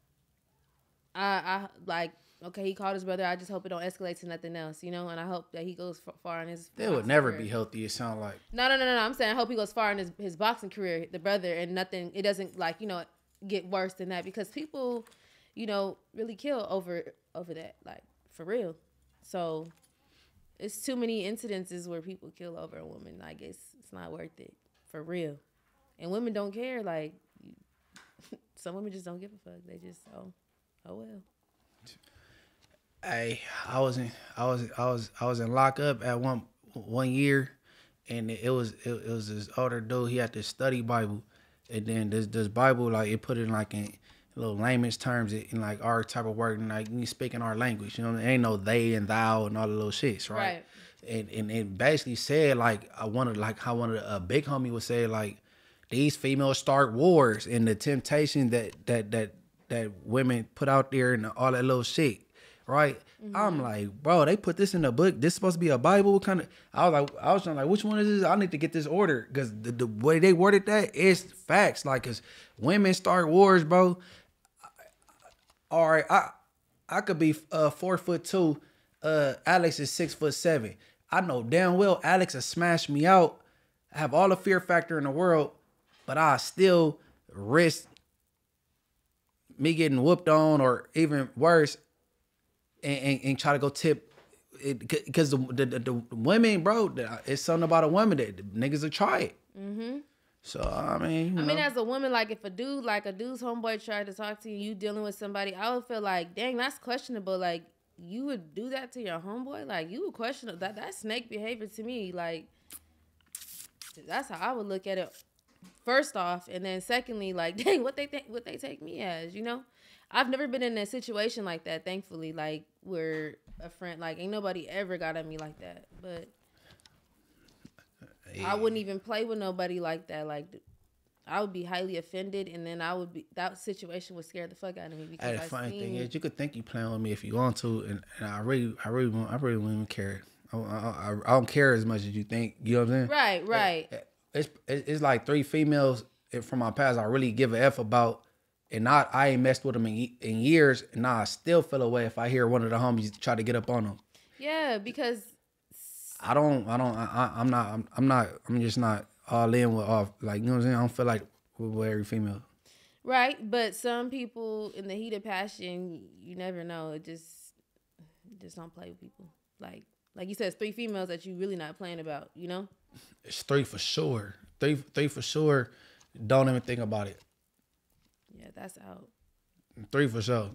I, I like, okay, he called his brother. I just hope it don't escalate to nothing else, you know? And I hope that he goes far in his They would never career. Be healthy, it sound like. No, no, no, no, no. I'm saying I hope he goes far in his, his boxing career, the brother, and nothing, it doesn't, like, you know, get worse than that. Because people, you know, really kill over over that, like, for real. So it's too many incidences where people kill over a woman. Like, it's, it's not worth it. For real. And women don't care. Like, you, some women just don't give a fuck. They just, oh, oh well. Hey, I was in, I was, I was, I was in lockup at one one year, and it was, it, it was this older dude. He had this study Bible, and then this this Bible, like, it put it in like in little layman's terms, in like our type of word, and like you speak in our language. You know, there ain't no they and thou and all the little shits, right? Right. And and it basically said, like, I wanted, like how one of the, a big homie would say, like, these females start wars and the temptation that that that that women put out there and all that little shit, right? Mm-hmm. I'm like, bro, they put this in the book. This supposed to be a Bible? What kind of? I was like, I was trying like, which one is this? I need to get this ordered because the, the way they worded that is facts. Like, cause women start wars, bro. All right, I I could be uh, four foot two. Uh, Alex is six foot seven. I know damn well Alex has smashed me out. I have all the fear factor in the world, but I still risk me getting whooped on, or even worse, and, and, and try to go tip it, because the, the, the, the women, bro, it's something about a woman that the niggas will try it. Mm-hmm. So, I mean, you I know. mean, as a woman, like, if a dude, like a dude's homeboy tried to talk to you, you dealing with somebody, I would feel like, dang, that's questionable. Like, you would do that to your homeboy? Like, you would question that. That's snake behavior to me. Like, that's how I would look at it. First off, and then secondly, like, dang, what they think, what they take me as, you know? I've never been in a situation like that, thankfully, like, where a friend, like, ain't nobody ever got at me like that, but yeah. I wouldn't even play with nobody like that. Like, I would be highly offended, and then I would be, that situation would scare the fuck out of me. Because hey, the I funny seen, thing is, you could think you playing with me if you want to, and, and I really, I really, won't, I really won't even care. I, I, I don't care as much as you think. You know what I'm saying? Right, right. It, it's it's like three females from my past I really give a F about, and not I ain't messed with them in, in years, and now I still feel away if I hear one of the homies try to get up on them. Yeah, because I don't, I don't, I, I'm not, I'm, I'm not, I'm just not all in with all, like, you know what I'm saying? I don't feel like with every female. Right, but some people in the heat of passion, you never know. It just, just don't play with people. Like, like you said, it's three females that you really not playing about, you know? It's three for sure. Three, three for sure. Don't even think about it. Yeah, that's out. Three for sure.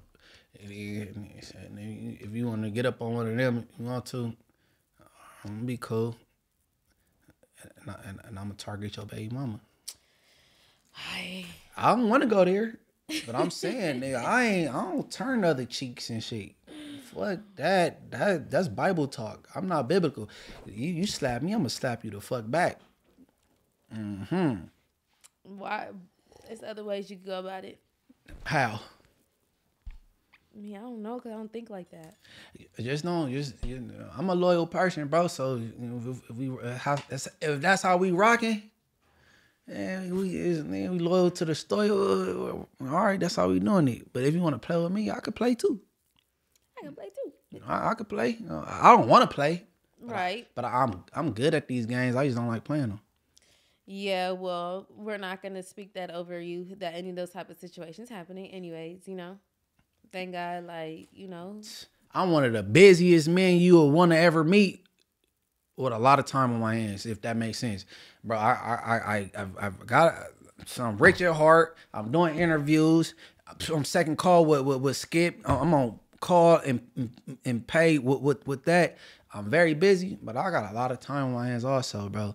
If you want to get up on one of them, you want to, I'm gonna be cool. and, I, and, and I'm gonna target your baby mama. I I don't want to go there, but I'm saying, nigga, I ain't. I don't turn other cheeks and shit. Fuck that. That that's Bible talk. I'm not biblical. You you slap me, I'm gonna slap you the fuck back. Mm-hmm. Why? There's other ways you could go about it. How? I mean, I don't know, cause I don't think like that. Just don't. Just you know, I'm a loyal person, bro. So you know, if, if we uh, how, that's, if that's how we rocking, and we is man, we loyal to the story. All right, that's how we doing it. But if you want to play with me, I could play too. I can play too. You know, I, I could play. You know, I don't want to play, but Right. I, but I'm I'm good at these games. I just don't like playing them. Yeah, well, we're not gonna speak that over you. That any of those type of situations happening, anyways. You know, thank God. Like you know, I'm one of the busiest men you will want to ever meet, with a lot of time on my hands, if that makes sense, bro. I I I I've, I've got some rich at heart. I'm doing interviews. I'm second call with with, with Skip. I'm on call and and pay with, with with that. I'm very busy, but I got a lot of time on my hands also, bro.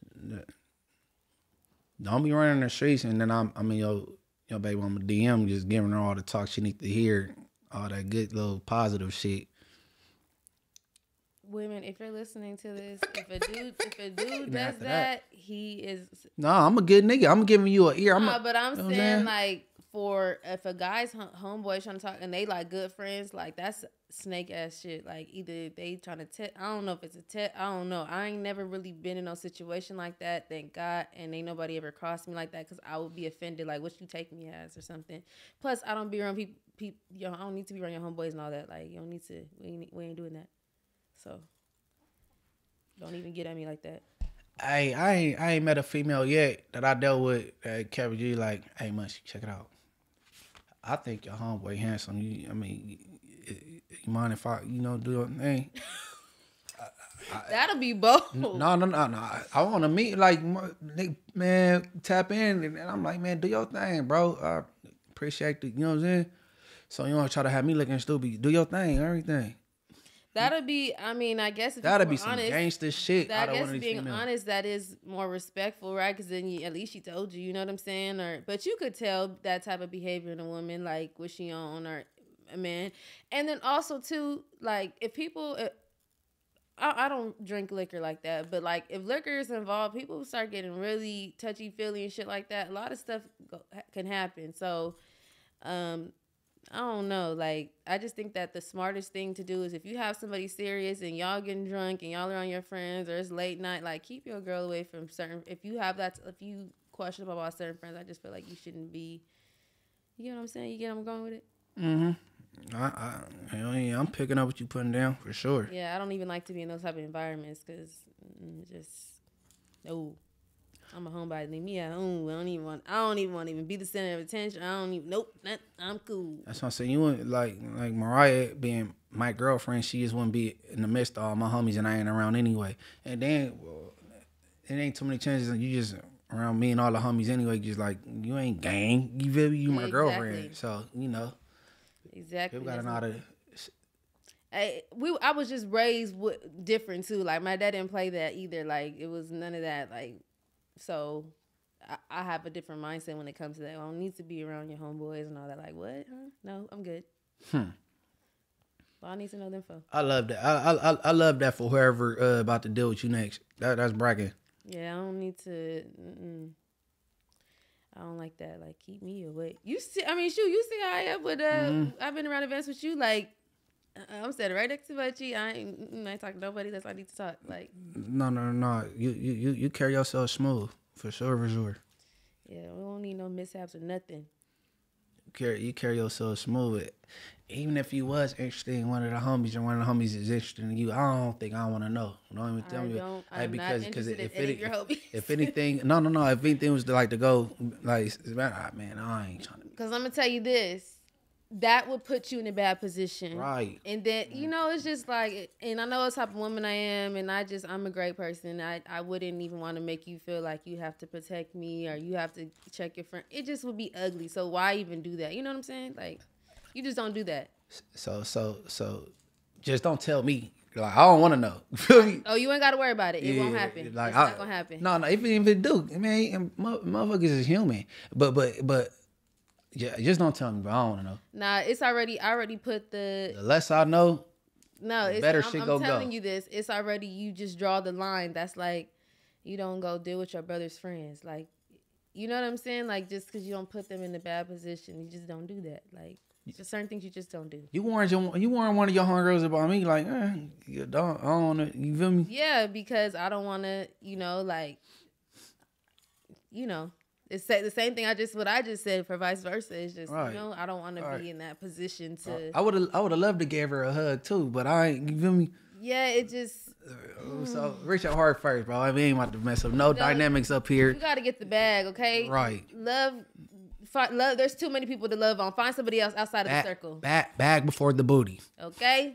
Don't be running the streets and then I'm I'm in your your baby mama D M just giving her all the talk she need to hear, all that good little positive shit. women, if you're listening to this, if a dude if a dude does that, that, he is. No, I'm a good nigga. I'm giving you an ear. I'm nah, a, but I'm you know saying like for if a guy's homeboy trying to talk and they like good friends, like that's snake ass shit. Like either they trying to te- I don't know if it's a te- I don't know. I ain't never really been in no situation like that. Thank God, and ain't nobody ever crossed me like that because I would be offended. Like what you take me as or something. Plus, I don't be around people. People, you know, I don't need to be around your homeboys and all that. Like you don't need to. We ain't, we ain't doing that. So don't even get at me like that. I I ain't I ain't met a female yet that I dealt with that kept you like, hey, Munchie, check it out. I think your homeboy handsome. You, I mean, you, you mind if I, you know, do your thing? I, I, That'll be bold. No, no, no, no. I, I want to meet, like, man, tap in, and I'm like, man, do your thing, bro. I appreciate it. You know what I'm saying? So you don't try to have me looking stupid. Do your thing, everything. That'll be, I mean, I guess if That'll you be some honest, gangster shit. That, I out of guess one of these being females. honest, that is more respectful, right? Because then you, at least she told you, you know what I'm saying? Or but you could tell that type of behavior in a woman, like what she on or a man. And then also too, like if people, I, I don't drink liquor like that, but like if liquor is involved, people start getting really touchy feely and shit like that. A lot of stuff go, can happen. So, um. I don't know. Like, I just think that the smartest thing to do is if you have somebody serious and y'all getting drunk and y'all are on your friends or it's late night, like, keep your girl away from certain, if you have that, if you question about certain friends, I just feel like you shouldn't be, you know what I'm saying? You get where I'm going with it? Mm-hmm. I, I, hell yeah, I'm picking up what you putting down for sure. Yeah, I don't even like to be in those type of environments because just, no. I'm a homebody. Leave me at home. I don't even want. I don't even want to even be the center of attention. I don't even. Nope. Not, I'm cool. That's what I'm saying. You wouldn't like like Mariah being my girlfriend. She just wouldn't be in the midst of all my homies, and I ain't around anyway. And then well, it ain't too many chances. And you just around me and all the homies anyway. Just like you ain't gang. You feel me? You my exactly. girlfriend. So you know. Exactly. People gotta know how to. I, we I was just raised with, different too. Like my dad didn't play that either. Like it was none of that. Like. So, I, I have a different mindset when it comes to that. I don't need to be around your homeboys and all that. Like, what? Huh? No, I'm good. Hmm. Well, I need to know the info. I love that. I I I love that for whoever uh, about to deal with you next. That that's bragging. Yeah, I don't need to. Mm-mm. I don't like that. Like, keep me away. You see? I mean, shoot. You see how I am with. Uh, mm-hmm. I've been around events with you. Like, I'm standing right next to Munchie. I ain't, I ain't talking to nobody unless I need to talk. Like, no, no, no. You, you, you, you carry yourself smooth for sure, for sure. Yeah, we don't need no mishaps or nothing. You carry, you carry yourself smooth. Even if you was interested in one of the homies and one of the homies is interested in you, I don't think I want to know. Don't even tell I me. Don't, hey, I'm because, not interested if in any it, of your homies. If anything, no, no, no. If anything was to like to go, like, man, I ain't trying to. Because I'm gonna tell you this. That would put you in a bad position. Right. And then, you know, it's just like, and I know what type of woman I am, and I just, I'm a great person. I, I wouldn't even want to make you feel like you have to protect me or you have to check your friend. It just would be ugly. So why even do that? You know what I'm saying? Like, you just don't do that. So, so, so, just don't tell me Like I don't want to know. Feel me? Oh, you ain't got to worry about it. It Yeah, won't happen. like, It's I- not gonna happen. No, no. Even if it do, I mean, motherfuckers is human. But but but yeah, just don't tell me. But I don't want to know. Nah, it's already. I already put the. The less I know, No, the it's better I'm, shit I'm go telling go. you this. It's already. You just draw the line. That's like, you don't go deal with your brother's friends. Like, you know what I'm saying? Like, just because you don't put them in a bad position, you just don't do that. Like, just certain things you just don't do. You warned your, you warned one of your homegirls about me. Like, eh, you don't, I don't want to. You feel me? Yeah, because I don't want to. You know, like, you know. It's the same thing I just what I just said for vice versa. It's just Right. you know I don't want to Right. be in that position to. I would have, I would have loved to give her a hug too, but I ain't. You feel me? Yeah, it just So reach your heart first, bro. I mean, ain't about to mess up no dynamics up here. you got to get the bag, okay? Right. Love, fi- love. There's too many people to love on. Find somebody else outside of Bag, the circle, bag, bag before the booty. okay?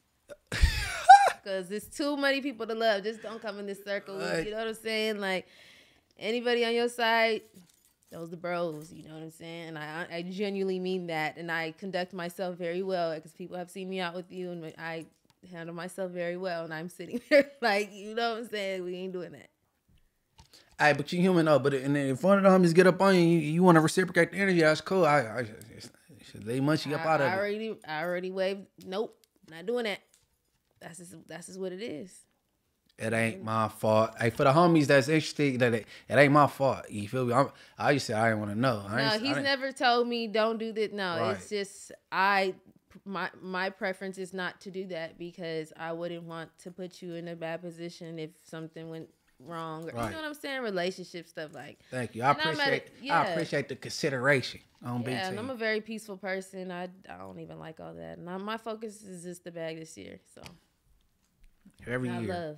Because there's too many people to love. Just don't come in this circle. Right. You know what I'm saying? Like anybody on your side. Those the bros, you know what I'm saying? And I, I genuinely mean that. And I conduct myself very well because people have seen me out with you and I handle myself very well. And I'm sitting there like, you know what I'm saying? We ain't doing that. Hey, but you human though. But and if one of the homies get up on you, you, you want to reciprocate the energy, that's cool. I, I should lay Munchie up I, out of I it. already, I already waved. Nope, not doing that. That's just, that's just what it is. It ain't my fault. Hey, for the homies that's interested, that it, it ain't my fault. You feel me? I'm, I just said I didn't want to know. I No, ain't- I he's didn't- never told me don't do that. No, Right. it's just I my my preference is not to do that because I wouldn't want to put you in a bad position if something went wrong. Or, Right. You know what I'm saying? Relationship stuff like. Thank you. I And I'm at appreciate. it- yeah. I appreciate the consideration on Yeah, B T. and I'm a very peaceful person. I, I don't even like all that. And I, my focus is just the bag this year. So Every I year. love.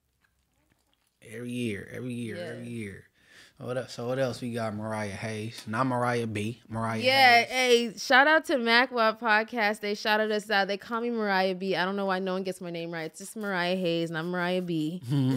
Every year, every year, Yeah. every year. What else? So what else we got? Mariah Hayes, not Mariah B. Mariah. Yeah, Hayes. hey, shout out to MacWab Podcast. They shouted us out. They call me Mariah B. I don't know why no one gets my name right. It's just Mariah Hayes, not Mariah B.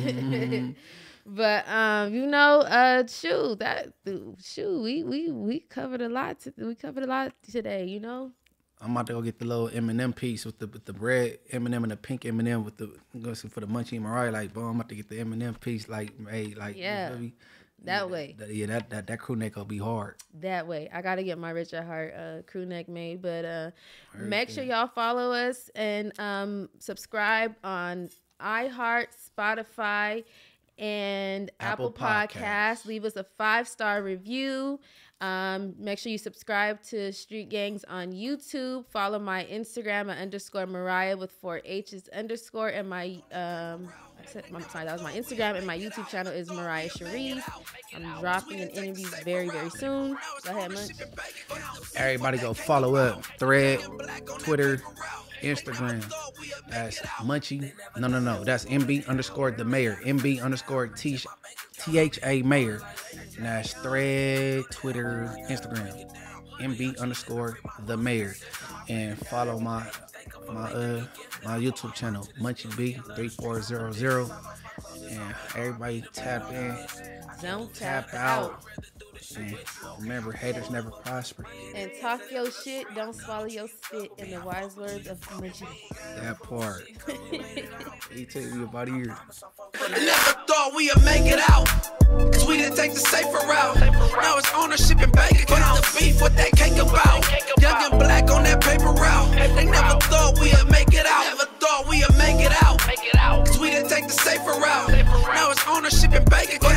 But um, you know, uh, shoot, that shoot, we we we covered a lot. To, we covered a lot today. You know. I'm about to go get the little M and M piece with the with the red M and M and the pink M and M with the go see for the Munchie and Mariah. Like, boom, I'm about to get the M and M piece. Like, hey, like, Yeah, you feel me? that yeah, way. That, yeah, that, that that crew neck will be hard. That way. I got to get my Rich at Heart uh, crew neck made. But uh, Very make good. sure y'all follow us and um, subscribe on iHeart, Spotify, and Apple, Apple Podcasts. Podcasts. Leave us a five-star review. Um, make sure you subscribe to Street Gangs on YouTube. Follow my Instagram at underscore Mariah with four H's underscore. And my, um, I said, I'm sorry, that was my Instagram. And my YouTube channel is Mariah Cherise. I'm dropping an interview very, very soon. Go ahead, Munch. Everybody go follow up. Thread, Twitter, Instagram. That's Munchie. No, no, no. That's M B underscore the mayor. M B underscore T T H A mayor. And that's Thread, Twitter, Instagram. M B underscore the mayor. And follow my my uh my YouTube channel, Munchie B three four zero zero. And everybody tap in. Don't Tap out. And remember, haters never prosper. And talk your shit, don't swallow your spit, in the wise words of Munchie. That part. He took me about a year. I never thought we'd make it out. Cause we didn't take the safer route. Now it's ownership and bank accounts. The beef, what that cake about. Young and black on that paper route. They never thought we'd make it out. Never thought we'd make it out. Cause we didn't take the safer route. Now it's ownership and bank accounts.